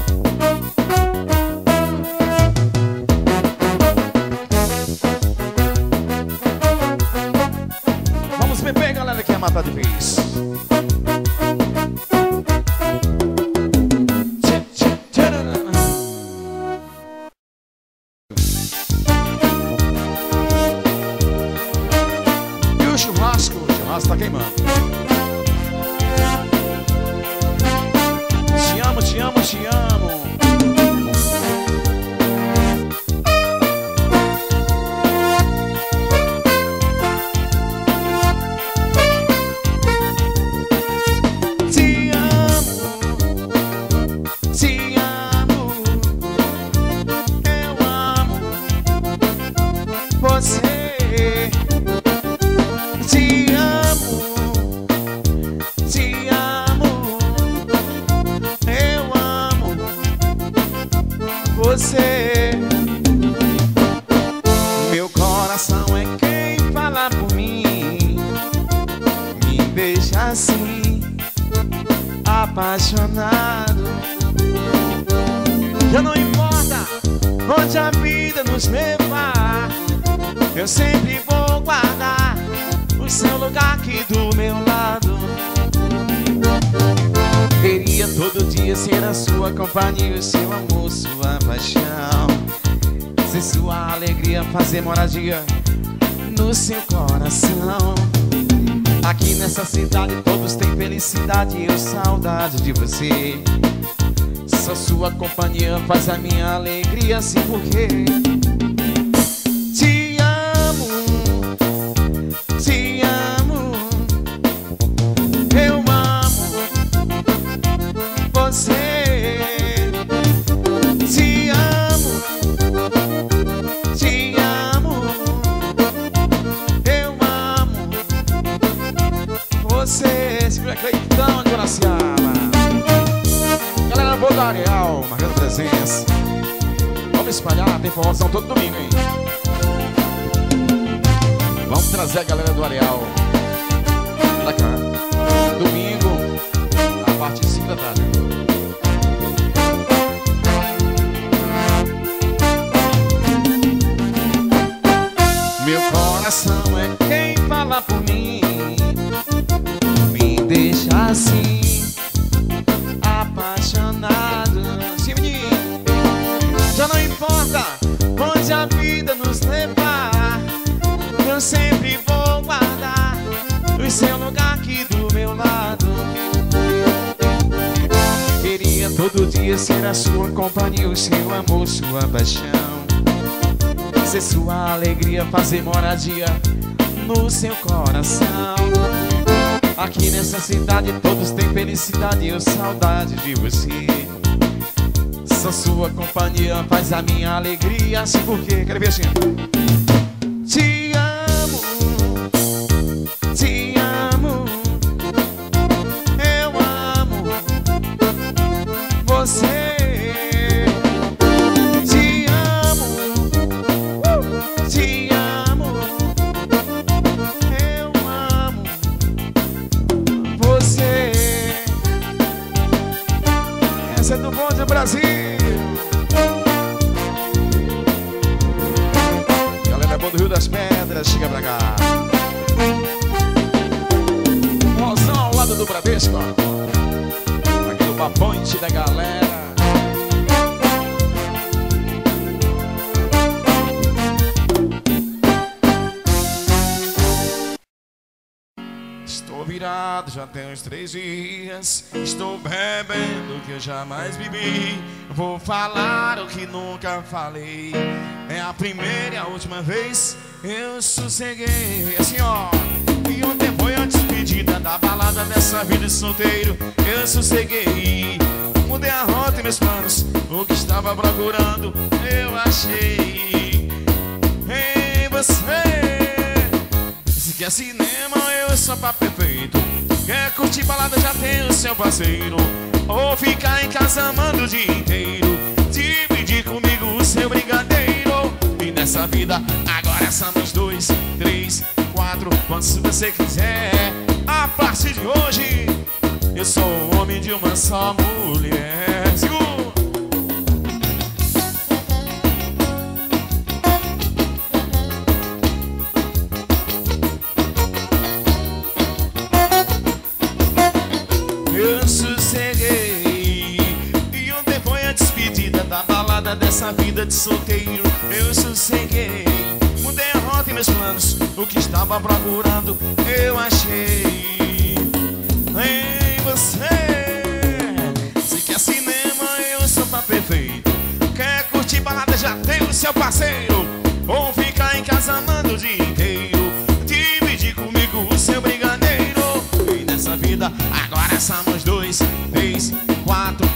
Beber, galera, que é matar de vez. E o churrasco tá queimando. Te amo, te amo, te amo. apaixonado. Já não importa onde a vida nos levar, eu sempre vou guardar o seu lugar aqui do meu lado. Queria todo dia ser a sua companhia, o seu amor, sua paixão, ser sua alegria, fazer moradia no seu coração. Aqui nessa cidade todos têm felicidade e eu saudade de você. Só sua companhia faz a minha alegria, assim porque te amo, te amo, eu amo você. Te amo, te amo, eu amo você. Segura Cleitão de Guaraciaba. Galera boa do Areal, marcando presença. Vamos espalhar, tem formação todo domingo, hein? Vamos trazer a galera do Areal pra cá. Domingo, a partir de 5 da tarde. Meu coração é quem fala por mim, me deixa assim apaixonado. Sim, menino. Já não importa onde a vida nos levar, eu sempre vou guardar o seu lugar aqui do meu lado. Queria todo dia ser a sua companhia, o seu amor, sua paixão, ser sua alegria, fazer moradia no seu coração. Aqui nessa cidade todos têm felicidade e eu saudade de você. Só sua companhia faz a minha alegria, assim porque, quero ver assim. Te amo, te amo, eu amo você. Te amo, te amo, eu amo você. Essa é do Bom Dia Brasil. Galera boa do Rio das Pedras, chega pra cá. Rosão ao lado do Bradesco, aqui no Paponte da galera. Estou virado, já tem uns 3 dias. Estou bebendo o que eu jamais bebi. Vou falar o que nunca falei. É a primeira e a última vez eu sosseguei. Assim ó. E ontem foi a despedida da balada dessa vida de solteiro. Eu sosseguei, mudei a rota e meus planos. O que estava procurando eu achei em você. Se quer cinema, eu sou pra perfeito. Quer curtir balada, já tem o seu parceiro. Ou ficar em casa amando o dia inteiro, dividir comigo o seu brigadeiro. E nessa vida, agora somos 2, 3, 4, quantos você quiser. A partir de hoje, eu sou o homem de uma só mulher. Segura! Eu sosseguei, e ontem foi a despedida da balada dessa vida de solteiro. Eu sosseguei, mudei a rota e meus planos. O que estava procurando eu achei em você. Se quer cinema, eu sou pra perfeito. Quer curtir balada, já tem o seu parceiro. Ou ficar em casa amando o dia inteiro, dividir comigo o seu brigadeiro. E nessa vida, agora somos 2, 3, 4.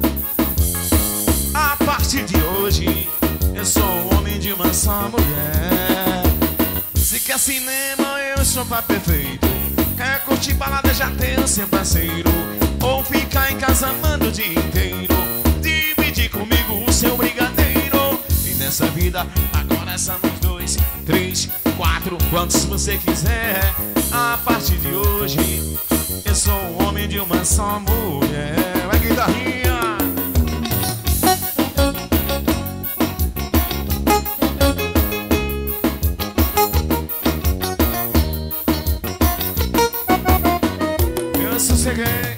A partir de hoje, eu sou o homem de uma só mulher. Se quer cinema, eu sou pra perfeito. Quer curtir balada, já tem o seu parceiro. Ou ficar em casa amando o dia inteiro, dividir comigo o seu brigadeiro. E nessa vida, agora somos 2, 3, 4, quantos você quiser. A partir de hoje, eu sou o homem de uma só mulher. Vai, guitarrinha. Eu sosseguei.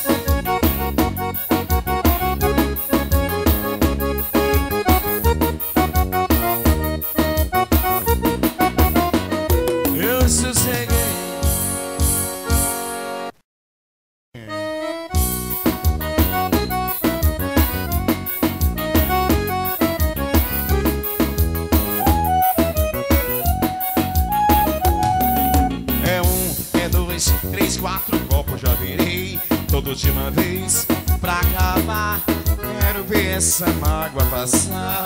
Eu sosseguei. É um, é dois, três, quatro copos já virei, todo de uma vez pra acabar. Quero ver essa mágoa passar.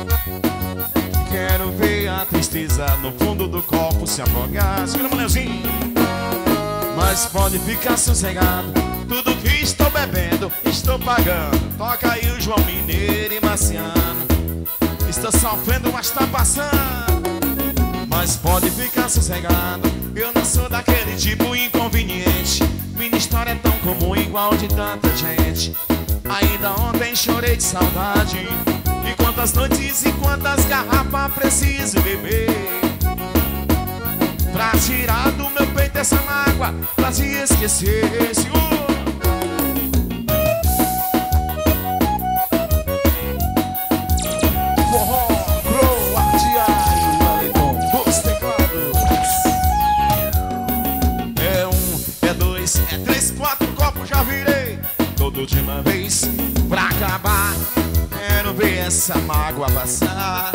Quero ver a tristeza no fundo do copo se afogar. Segura o Manelzinho. Mas pode ficar sossegado, tudo que estou bebendo, estou pagando. Toca aí o João Mineiro e Marciano. Estou sofrendo, mas tá passando. Mas pode ficar sossegado, eu não sou daquele tipo inconveniente. Minha história é tão comum, igual de tanta gente. Ainda ontem chorei de saudade. E quantas noites e quantas garrafas preciso beber pra tirar do meu peito essa mágoa, pra te esquecer, Senhor. Forró, croa, diário, Wellington, dos teclados. É um, é dois, é três, quatro copos já virei, todo de uma vez pra acabar. Quero ver essa mágoa passar.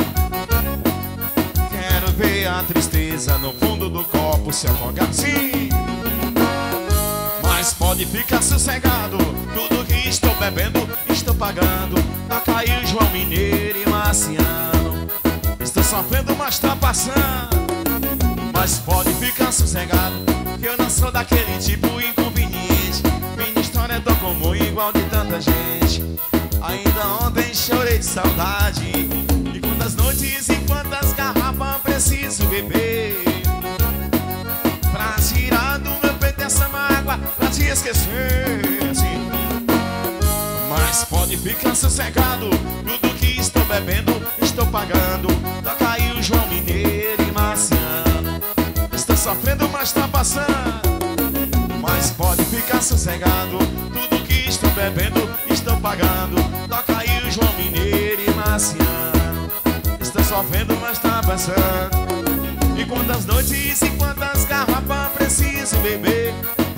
Quero ver a tristeza no fundo do copo se afogar. Sim, mas pode ficar sossegado, tudo que estou bebendo, estou pagando. Toca aí o João Mineiro e Marciano. Estou sofrendo, mas tá passando. Mas pode ficar sossegado, que eu não sou daquele tipo inconveniente. Minha história é tão comum, igual de tanta gente. Ainda ontem chorei de saudade. E quantas noites e quantas garrafas preciso beber pra tirar do meu peito essa mágoa, pra te esquecer, sim. Mas pode ficar sossegado, tudo que estou bebendo, estou pagando. Toca aí o João Mineiro e Marciano. Estou sofrendo, mas tá passando. Mas pode ficar sossegado, tudo que estou bebendo, estou pagando. Toca aí o João Mineiro e Marciano. Estou sofrendo, mas tá passando. E quantas noites e quantas garrafas preciso beber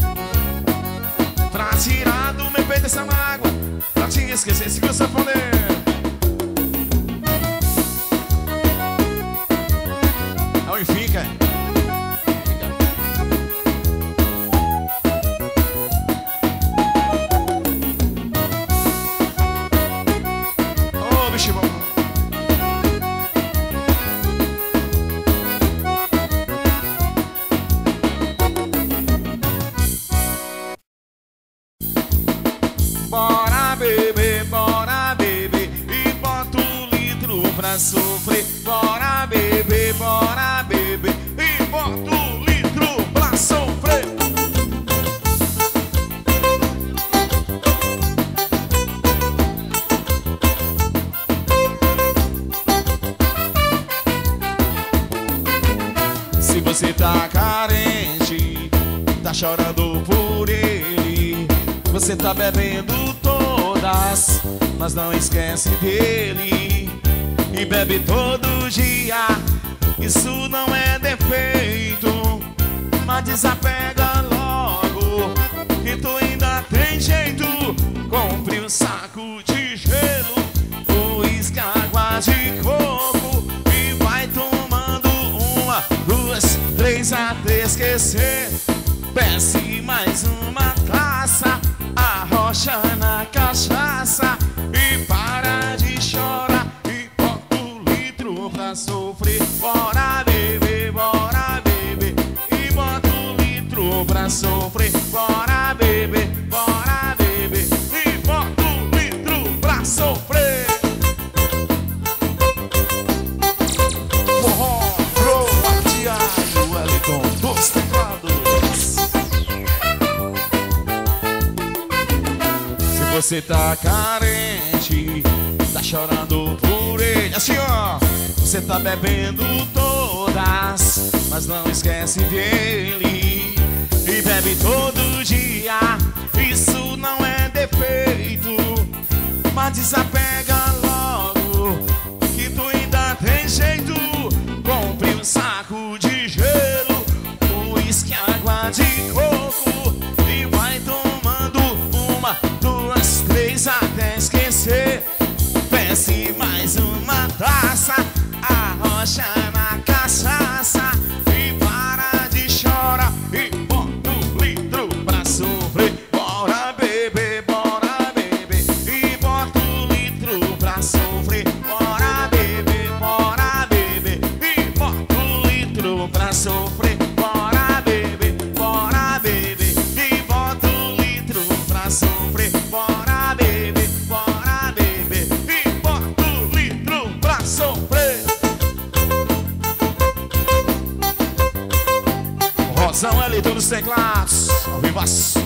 pra tirar do meu peito essa mágoa, pra te esquecer. Segura o safoneiro. Ao enfim, cara. Bora beber e bota um litro pra sofrer. Bora beber e bota um litro pra sofrer. Se você tá carente, tá chorando por ele, você tá bebendo todas, mas não esquece dele. E bebe todo dia, isso não é defeito, mas desapega logo, que tu ainda tem jeito. Compre um saco de gelo, uísque, água de coco, e vai tomando uma, duas, três até esquecer. Desce mais uma taça, arrocha na cachaça e para de chorar e bota um litro pra sofrer. Bora beber e bota um litro pra sofrer. Bora beber e bota um litro pra sofrer. Forró, croa, diário, Wellington, dos teclados. você tá carente, tá chorando por ele. Assim ó, você tá bebendo todas, mas não esquece dele. E bebe todo dia, isso não é defeito, mas desapega logo, que tu ainda tem jeito. Compre um saco de gelo, uísque, água de coco, e vai tomando uma, duas, três até esquecer. Desce mais uma taça, arrocha na cachaça e para de chorar e bota um litro pra sofrer. Bora beber e bota um litro pra sofrer. Bora beber e bota um litro pra sofrer. Bora beber e bota um litro pra sofrer. Bora beber e bota um litro pra sofrer. Rosão é leitor dos teclados, ao vivaço.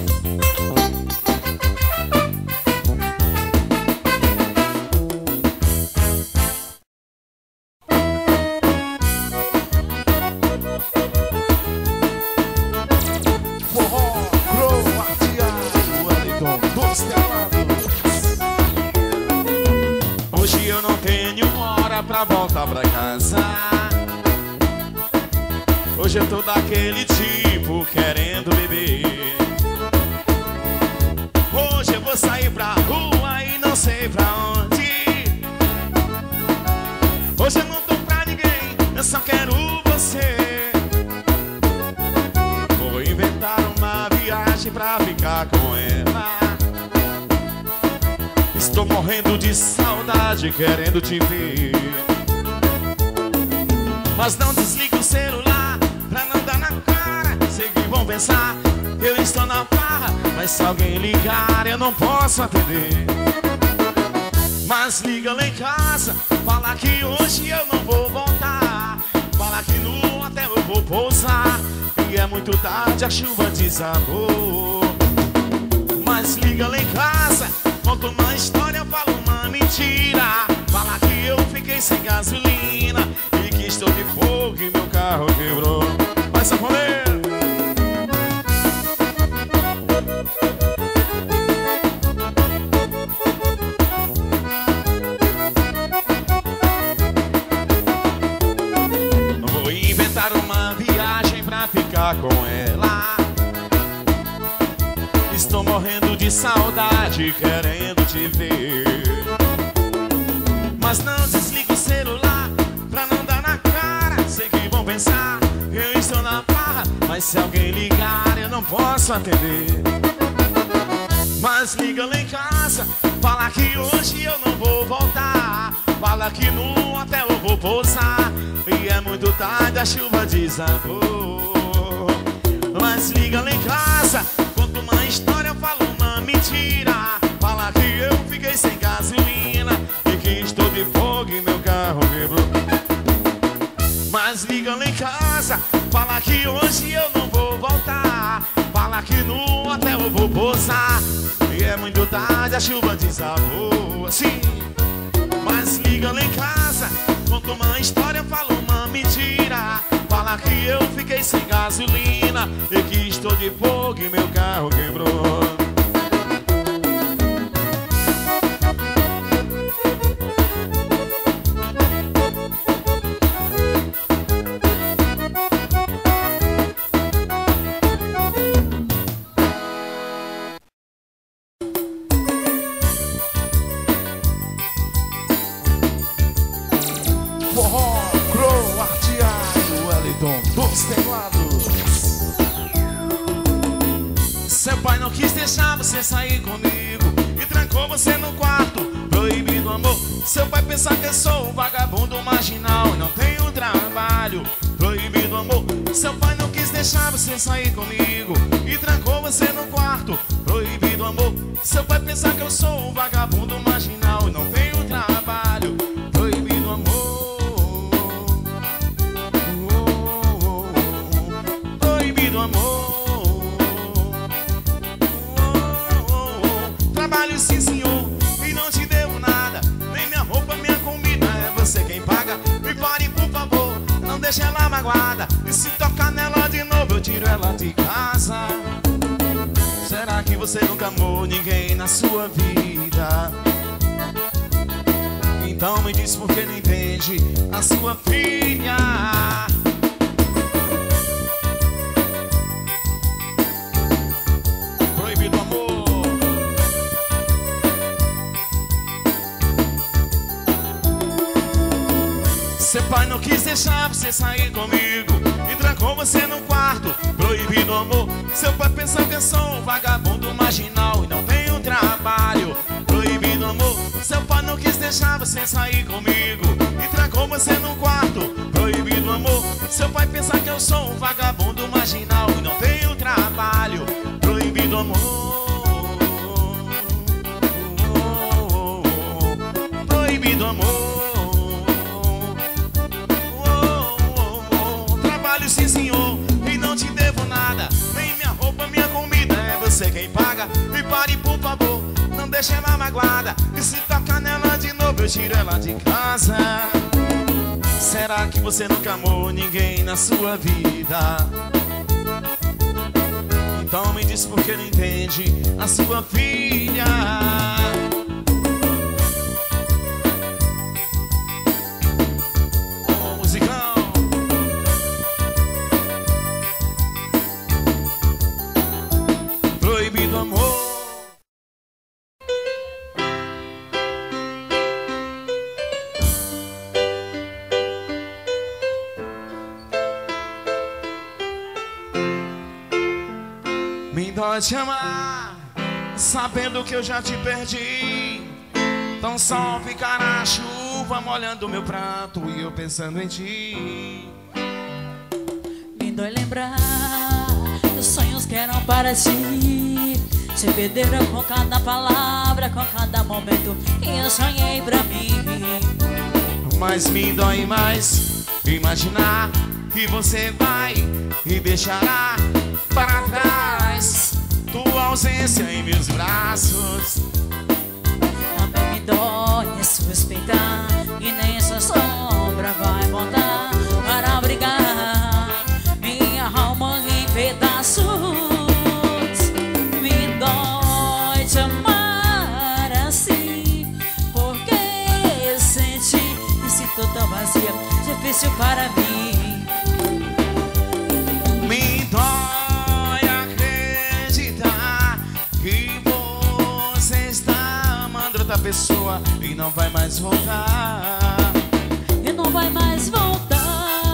Forró, croatiano, é leitor dos teclados. Hoje eu não tenho hora pra voltar pra casa. Hoje eu tô daquele tipo querendo beber. Hoje eu vou sair pra rua e não sei pra onde. Hoje eu não tô pra ninguém, eu só quero você. Vou inventar uma viagem pra ficar com ela. Estou morrendo de saudade querendo te ver. Mas não desliga o celular pra não dar na cara. Sei que vão pensar que eu estou na farra, mas se alguém ligar eu não posso atender. Mas liga lá em casa, fala que hoje eu não vou voltar. Fala que no hotel eu vou pousar e é muito tarde, a chuva desabou. Mas liga lá em casa, conta uma história, fala uma mentira. Fala que eu fiquei sem gasolina e que estou de fogo e meu carro quebrou. Vai, sanfoneiro! Vou inventar uma viagem pra ficar com ela. Estou morrendo de saudade querendo te ver. Mas não desliga o celular pra não dar na cara. Sei que vão pensar que eu estou na farra, mas se alguém ligar eu não posso atender. Mas liga lá em casa, fala que hoje eu não vou voltar. Fala que no hotel eu vou pousar e é muito tarde, a chuva desabou. Mas liga lá em casa, conta uma história, fala uma mentira. Fala que eu fiquei sem gasolina e que estou de fogo e meu carro quebrou. Mas liga lá em casa, fala que hoje eu não vou voltar. Fala que no hotel eu vou pousar e é muito tarde, a chuva desabou. Assim. Mas liga lá em casa, conta uma história, fala uma mentira. Fala que eu fiquei sem gasolina e que estou de fogo e meu carro quebrou. Forró, croatiano, Wellington dos teclados. Seu pai não quis deixar você sair comigo e trancou você no quarto, proibido amor. Seu pai pensa que eu sou um vagabundo marginal e não tenho trabalho, proibido amor. Seu pai não quis deixar você sair comigo e trancou você no quarto, proibido amor. Seu pai pensa que eu sou um vagabundo marginal e não tenho trabalho, proibido amor. Proibido amor. Trabalho sim, sim. deixa ela magoada. E se tocar nela de novo, eu tiro ela de casa. Será que você nunca amou ninguém na sua vida? Então me diz por que não entende a sua filha. Proibido amor. Seu pai não quis deixar você sair comigo e trancou você no quarto. Proibido amor. Seu pai pensa que eu sou um vagabundo marginal e não tenho trabalho. Proibido amor. Seu pai não quis deixar você sair comigo e trancou você no quarto. Proibido amor. Seu pai pensa que eu sou um vagabundo marginal e não tenho trabalho. Proibido amor. Proibido amor. Trabalho sim senhor e não te devo nada, nem minha roupa, minha comida, é você quem paga. Me pare por favor, não deixe ela magoada. E se tocar nela de novo, eu tiro ela de casa. Será que você nunca amou ninguém na sua vida? Então me diz por que não entende a sua filha. Ô, musicão. Proibido amor. Me dói te amar, sabendo que eu já te perdi. Então só ficar na chuva molhando meu prato e eu pensando em ti. Me dói lembrar dos sonhos que eram para ti, se perderam com cada palavra, com cada momento que eu sonhei pra mim. Mas me dói mais imaginar que você vai e deixará para trás tua ausência em meus braços. Também me dói suspeitar e nem essa sombra vai voltar para abrigar minha alma em pedaços. Me dói te amar assim, porque senti me sinto tão vazia, difícil para mim. Me dói acreditar que você está amando outra pessoa e não vai mais voltar. E não vai mais voltar.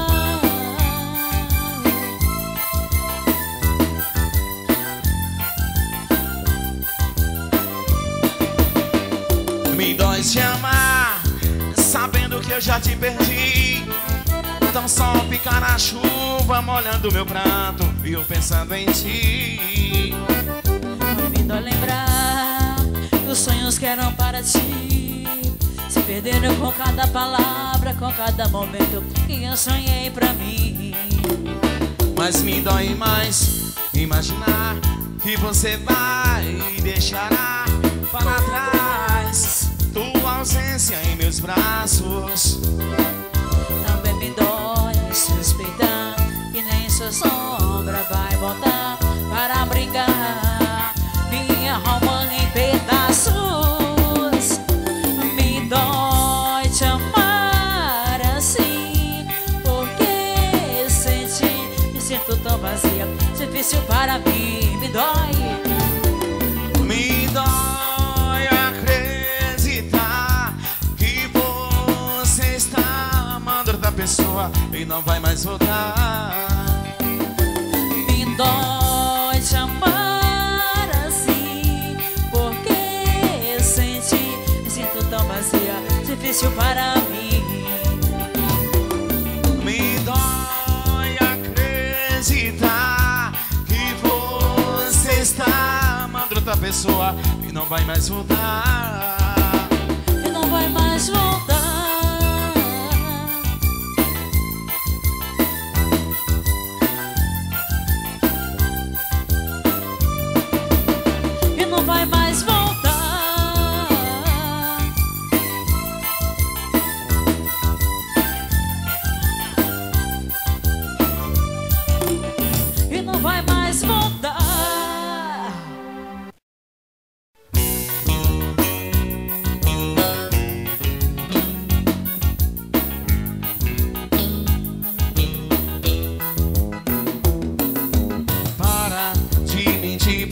Me dói te amar, sabendo que eu já te perdi. Então só ficar na chuva molhando meu prato e eu pensando em ti. Me dói lembrar dos sonhos que eram para ti, se perderam com cada palavra, com cada momento que eu sonhei pra mim. Mas me dói mais imaginar que você vai e deixará para trás tua ausência em meus braços. Também me dói suspeitar que nem sua sombra vai voltar para abrigar minha alma em pedaços. Me dói te amar assim, porque senti me sinto tão vazia, difícil para mim. Me dói. Me dói acreditar que você está amando outra pessoa e não vai mais voltar. Me dói te amar assim, porque senti me sinto tão vazia, difícil para mim. Me dói acreditar que você está amando outra pessoa e não vai mais voltar. E não vai mais voltar. E não vai mais voltar.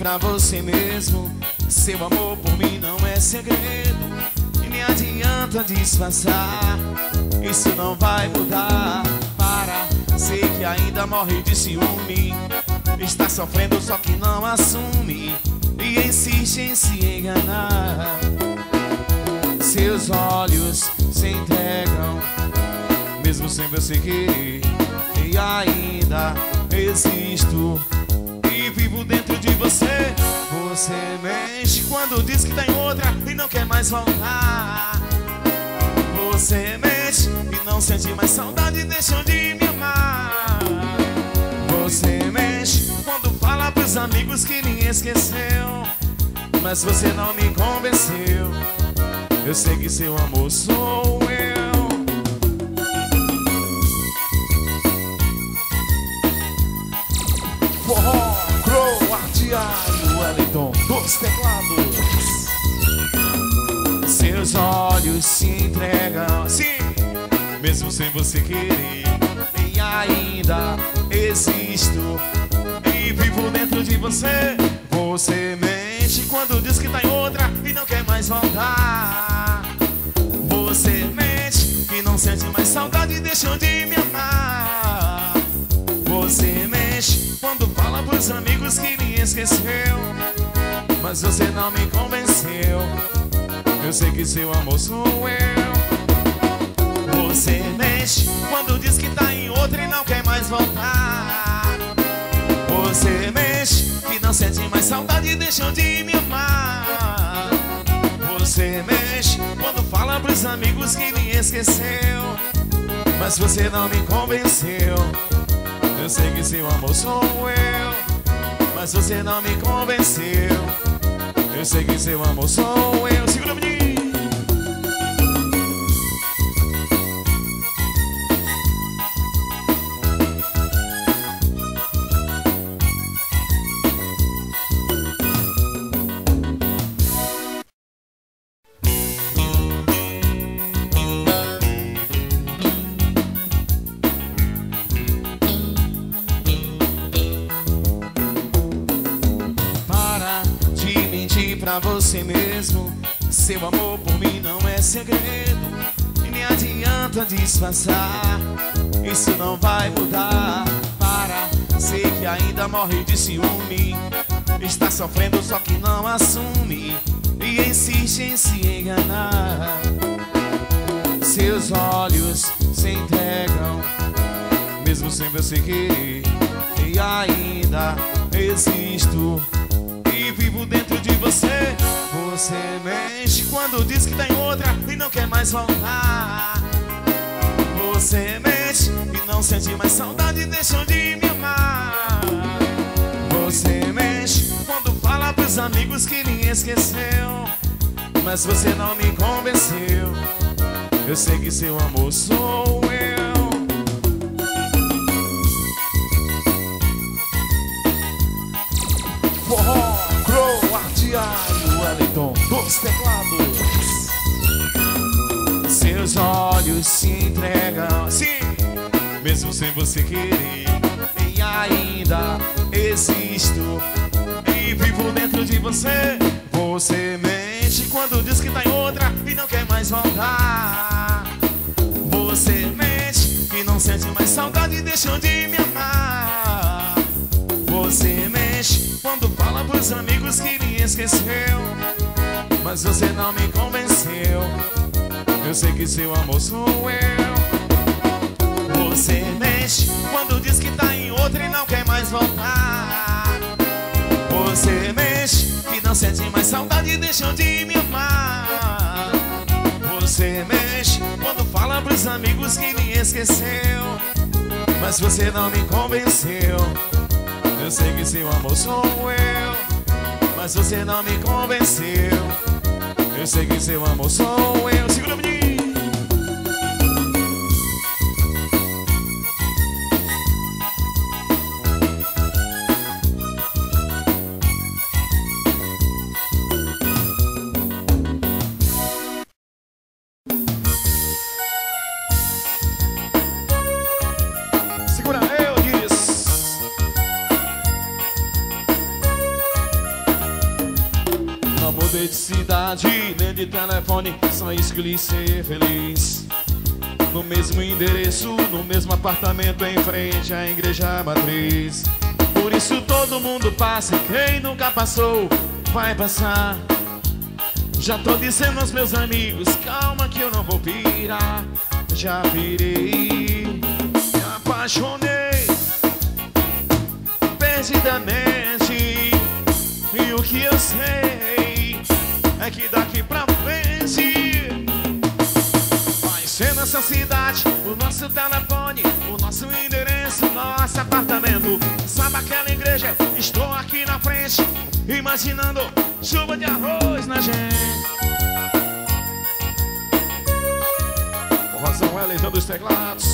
pra você mesmo. Seu amor por mim não é segredo e nem adianta disfarçar. Isso não vai mudar. Para, sei que ainda morre de ciúme. Está sofrendo só que não assume e insiste em se enganar. Seus olhos se entregam mesmo sem você querer. E ainda existo e vivo dentro de você. Você mexe quando diz que tem outra e não quer mais voltar. Você mexe e não sente mais saudade e deixou de me amar. Você mexe quando fala pros amigos que me esqueceu, mas você não me convenceu. Eu sei que seu amor sou eu. Forró, Croatiário, Wellington, dos teclados. Seus olhos se entregam, sim, mesmo sem você querer. E ainda existo e vivo dentro de você. Você mente quando diz que tá em outra e não quer mais voltar. Você mente e não sente mais saudade e deixou de me amar. Você mexe quando fala pros amigos que me esqueceu, mas você não me convenceu. Eu sei que seu amor sou eu. Você mexe quando diz que tá em outra e não quer mais voltar. Você mexe que não sente mais saudade e deixou de me amar. Você mexe quando fala pros amigos que me esqueceu, mas você não me convenceu. Eu sei que seu amor sou eu, mas você não me convenceu. Eu sei que seu amor sou eu. Segura o menino. Pra você mesmo, seu amor por mim não é segredo e nem adianta disfarçar. Isso não vai mudar. Para, sei que ainda morre de ciúme. Está sofrendo só que não assume e insiste em se enganar. Seus olhos se entregam mesmo sem você querer. E ainda existo e vivo dentro de você. Você mexe quando diz que tem outra e não quer mais voltar. Você mexe e não sente mais saudade e deixou de me amar. Você mexe quando fala pros amigos que me esqueceu, mas você não me convenceu. Eu sei que seu amor sou eu. Forró, Croatiário, Wellington, dos teclados. Seus olhos se entregam, sim, mesmo sem você querer. E ainda existo e vivo dentro de você. Você mente quando diz que tá em outra e não quer mais voltar. Você mente e não sente mais saudade e deixou de me amar. Você mexe quando fala pros amigos que me esqueceu, mas você não me convenceu. Eu sei que seu amor sou eu. Você mexe quando diz que tá em outra e não quer mais voltar. Você mexe e não sente mais saudade e deixou de me amar. Você mexe quando fala pros amigos que me esqueceu, mas você não me convenceu. Eu sei que seu amor sou eu, mas você não me convenceu. Eu sei que seu amor sou eu. Segura, menino. Segura eu, diz. mudei de cidade, nem de telefone, só escolhi ser feliz. No mesmo endereço, no mesmo apartamento, em frente à igreja matriz. Por isso todo mundo passa, e quem nunca passou vai passar. Já tô dizendo aos meus amigos, calma que eu não vou pirar. Já virei, me apaixonei perdidamente. E o que eu sei é que daqui pra frente vai ser nossa cidade, o nosso telefone, o nosso endereço, nosso apartamento. Sabe aquela igreja? Estou aqui na frente, imaginando chuva de arroz na gente. O Rosão Wellington dos teclados.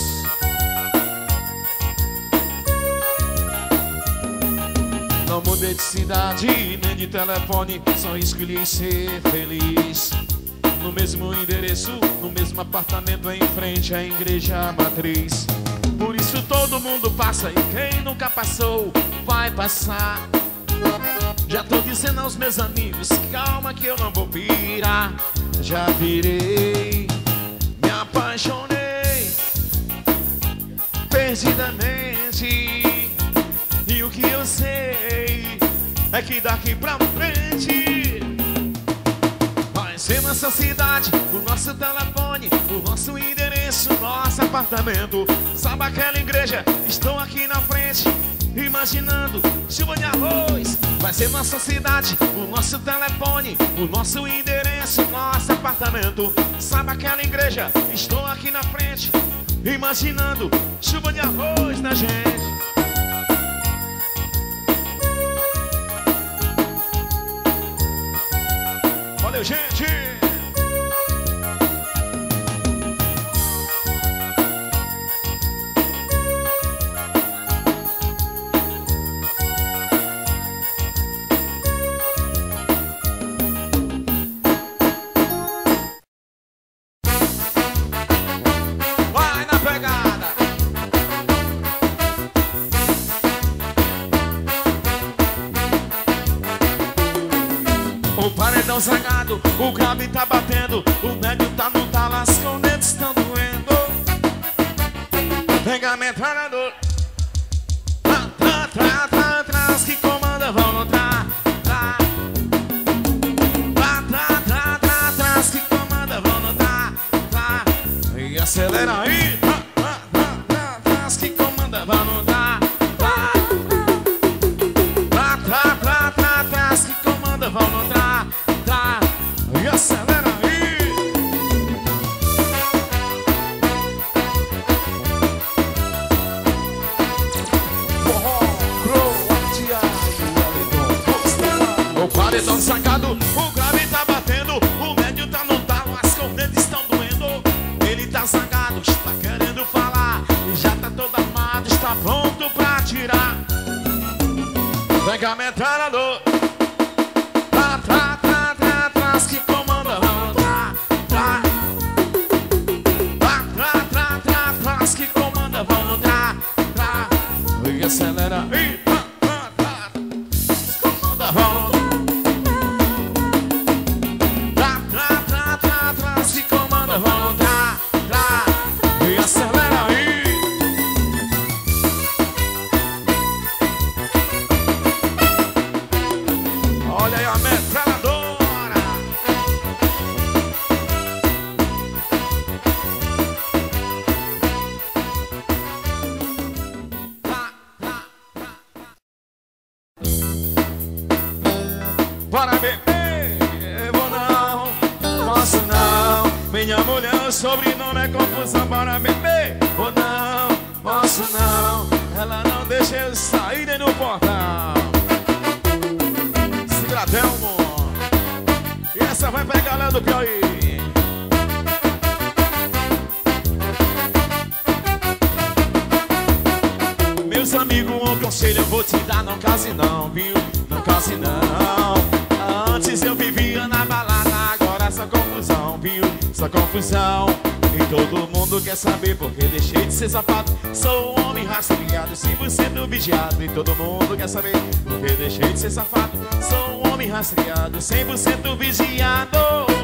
Não mudei de cidade, nem de telefone, só escolhi ser feliz. No mesmo endereço, no mesmo apartamento, em frente à igreja matriz. Por isso todo mundo passa, e quem nunca passou vai passar. Já tô dizendo aos meus amigos, calma que eu não vou pirar. Já virei, me apaixonei perdidamente. E o que eu sei é que daqui pra frente vai ser nossa cidade, o nosso telefone, o nosso endereço, nosso apartamento. Sabe aquela igreja? Estou aqui na frente, imaginando chuva de arroz. Vai ser nossa cidade, o nosso telefone, o nosso endereço, nosso apartamento. Sabe aquela igreja? Estou aqui na frente, imaginando chuva de arroz na gente. Valeu, gente! Vai na pegada! O paredão zangado, o grave tá batendo, o médio tá no talo, as cornetas estão doendo. Pega a metralhadora, atrás que comanda, vamos atrás que comanda, vamos e acelera aí, atrás que comanda, vamos atrás que comanda, vamos e acelera aí. O paredão sacado, o grave tá batendo, o médio tá no talo, as cornetas estão doendo. Ele tá zangado, está querendo falar, e já tá todo armado, está pronto pra atirar. Pega a metralhadora, atrás que comanda, vamos atrás que comanda, vamos e acelera aí, comanda, vamos atrás que comanda, vamos e acelera aí. Olha aí a metralhadora. Bora beber, vou não, posso não. Minha mulher, o sobrenome é confusão. Bora beber, vou não, posso não. Ela não deixa eu sair nem no portal. Segura Telmo. E essa vai pegar lá do Piauí. Meus amigos, um conselho eu vou te dar, não case não, viu? Não case não. Antes eu vivia na balada, agora só confusão, viu? Só confusão. E todo mundo quer saber porque deixei de ser safado. Sou um homem rastreado, 100% vigiado. E todo mundo quer saber porque deixei de ser safado. Sou um homem rastreado, 100% vigiado.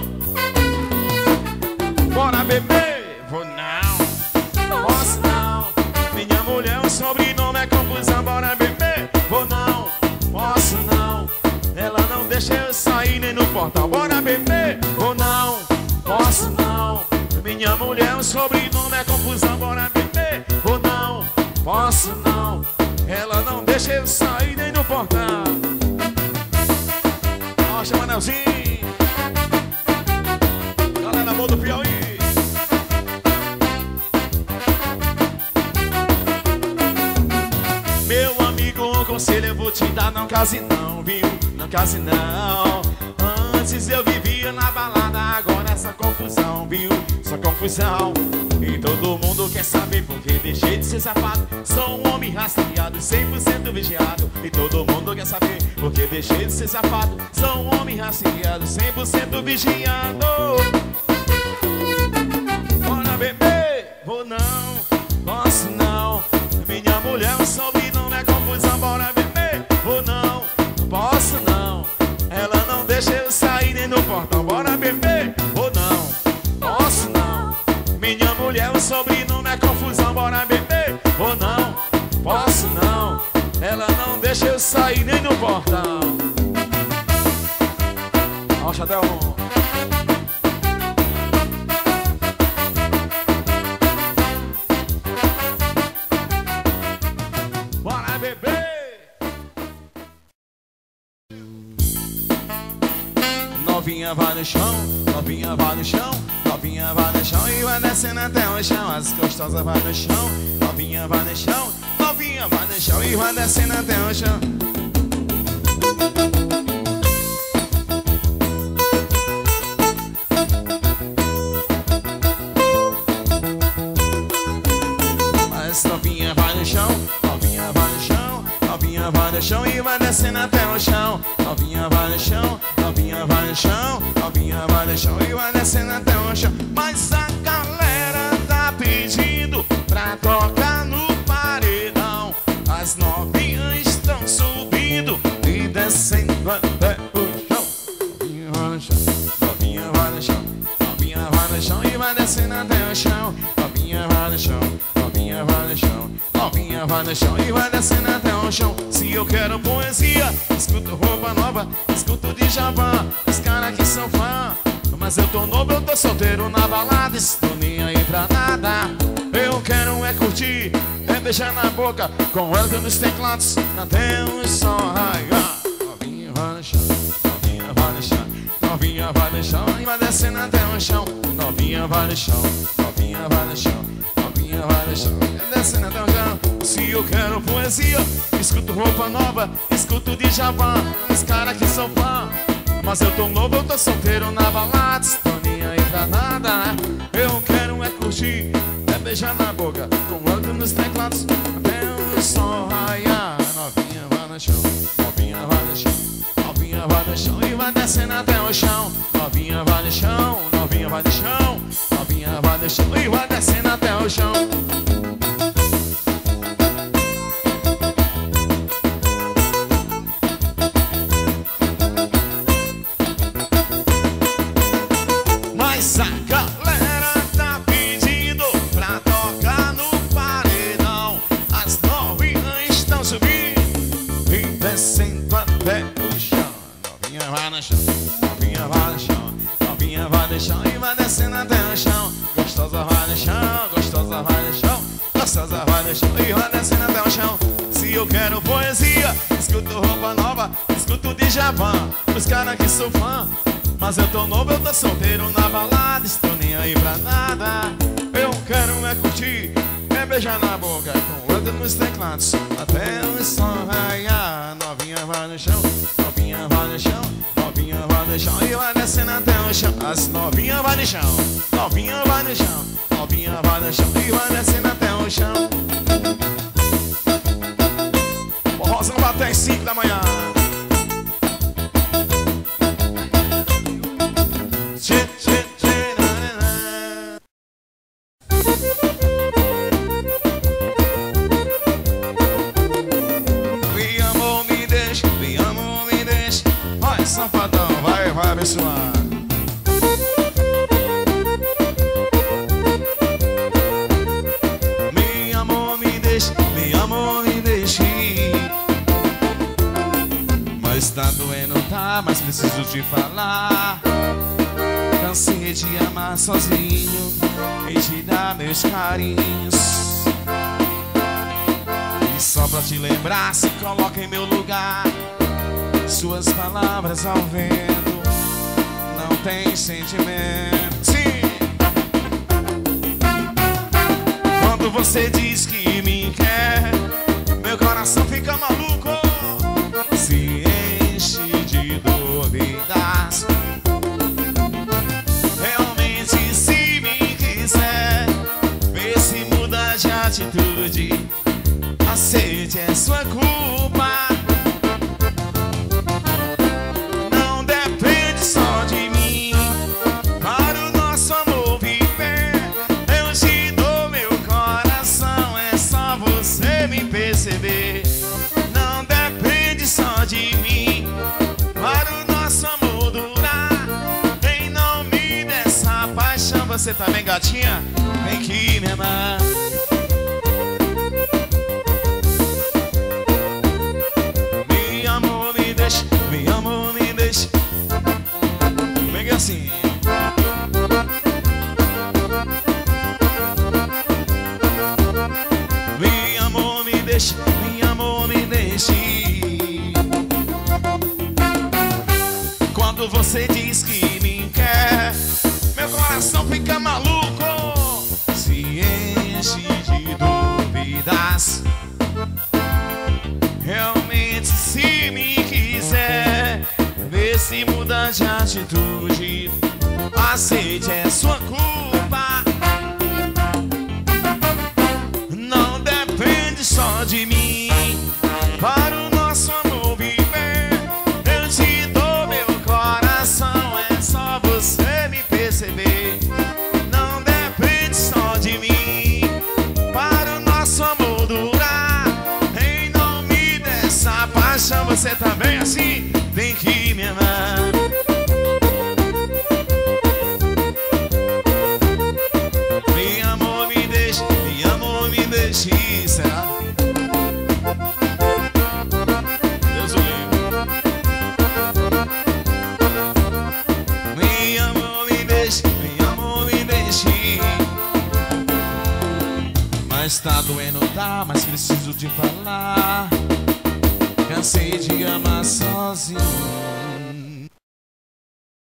Bora beber? Vou não, posso não. Minha mulher, o sobrenome é confusão. Bora beber? Vou não, posso não. Ela não deixa eu sair nem no portão. Bora beber? Vou não, posso não. Minha mulher, o sobrenome é confusão. Bora beber? Vou não, posso não. Ela não deixa eu sair nem no portão. Ó, chama Nelzinho. Galera boa do Piauí. Meu amigo, um conselho eu vou te dar. Não case não, viu? Não case não. Antes eu vivia na balada, agora essa confusão, viu? Só confusão. E todo mundo quer saber porque deixei de ser safado. Sou um homem rastreado, 100% vigiado. E todo mundo quer saber porque deixei de ser safado. Sou um homem rastreado, 100% vigiado. Bora beber? Vou não, posso não. Minha mulher, o sobrenome é confusão. Bora beber? Vou não, posso não. Ela não deixa eu sair nem no portão. Bora beber? Vou não, posso não. Minha mulher, o sobrenome é confusão. Bora beber? Vou não, posso não. Ela não deixa eu sair nem no portão. Ó, Chadéu. Bora beber! Novinha vai no chão, novinha vai no chão, novinha vai no chão e vai descendo até o chão. As gostosas vai no chão, novinha vai no chão, novinha vai no chão e vai descendo até o chão. As novinha vai no chão, novinha vai no chão, novinha vai no chão e vai descendo até o chão. Novinha vai no chão, novinha vai no chão, novinha vai no chão e vai descendo até o chão. Mas a galera tá pedindo pra tocar no paredão. As novinhas estão subindo e descendo até o chão. Novinha vai no chão, novinha vai no chão, novinha vai no chão e vai descendo até o chão. Novinha vai no chão, novinha vai no chão, novinha vai no chão e vai descendo até o chão. Se eu quero poesia, escuto roupa nova, escuto Djavan, os caras que são fã. Mas eu tô novo, eu tô solteiro na balada, estou nem aí pra nada. Eu quero é curtir, é beijar na boca, com ela nos teclados, até o som raiar. Novinha vai no chão, novinha vai no chão, novinha vai no chão e vai descendo até o chão. Novinha vai no chão, novinha vai no chão, novinha vai no chão e vai descendo até o chão. Se eu quero poesia, escuto roupa nova, escuto Djavan, os caras que são fã. Mas eu tô novo, eu tô solteiro na balada, estou nem aí pra nada. Eu quero é curtir, é beijar na boca, com ela nos teclados, até o som raiar. Novinha vai no chão, novinha vai no chão, novinha vai no chão e vai descendo até o chão. Novinha vai no chão, novinha vai no chão, novinha vai no chão e vai descendo até o chão. Mas a galera tá pedindo pra tocar no paredão. As novinhas estão subindo e descendo até o chão. Novinha vai no chão, novinha vai no chão, novinha vai no chão e vai descendo até o chão. Gostosa vai no chão, gostosa vai no chão, gostosa vai no chão e vai descendo até o chão. Se eu quero poesia, escuto roupa nova, escuto Djavan, os caras que sou fã. Mas eu tô novo, eu tô solteiro na balada, estou nem aí pra nada. Eu quero é curtir, é beijar na boca, com outra nos teclados, até o som raiar. Novinha vai no chão, novinha vai no chão, novinha vai no chão e vai descendo até o chão. As novinha vai no chão, novinha vai no chão, novinha vai no chão e vai descendo até o chão. Forrozão até às 5 da manhã. abençoar. Meu amor, me deixe, meu amor, me deixe. Mas tá doendo, tá, mas preciso te falar. Cansei de amar sozinho e te dar meus carinhos. E só pra te lembrar, se coloca em meu lugar. Suas palavras ao vento não tem sentimento. Sim. Quando você diz que me quer, meu coração fica maluco, se enche de dúvidas. Realmente, se me quiser, vê se muda de atitude. Aceite, é sua culpa. Não depende só de mim para o nosso amor viver. Eu te dou meu coração, é só você me perceber. Não depende só de mim para o nosso amor durar. Em nome dessa paixão, você tá bem, gatinha? Vem que me amar. Meu amor, me deixe. Vem assim. Meu amor, me deixe. Meu amor, me deixe. Quando você diz que me quer, meu coração fica maluco, se enche de dúvidas. Realmente, se me quiser, vê se muda de atitude. Aceite, é sua culpa. Não depende só de mim para o nosso amor viver. Eu te dou meu coração, é só você me perceber. Não depende só de mim para o nosso amor durar. Em nome dessa paixão, você tá bem assim? Tem que me amar. Meu amor, me deixe, meu amor, me deixe. Será? Deus o livre. Meu amor, me deixe, meu amor, me deixe. Mas tá doendo, tá, mas preciso te falar. Cansei de amar sozinho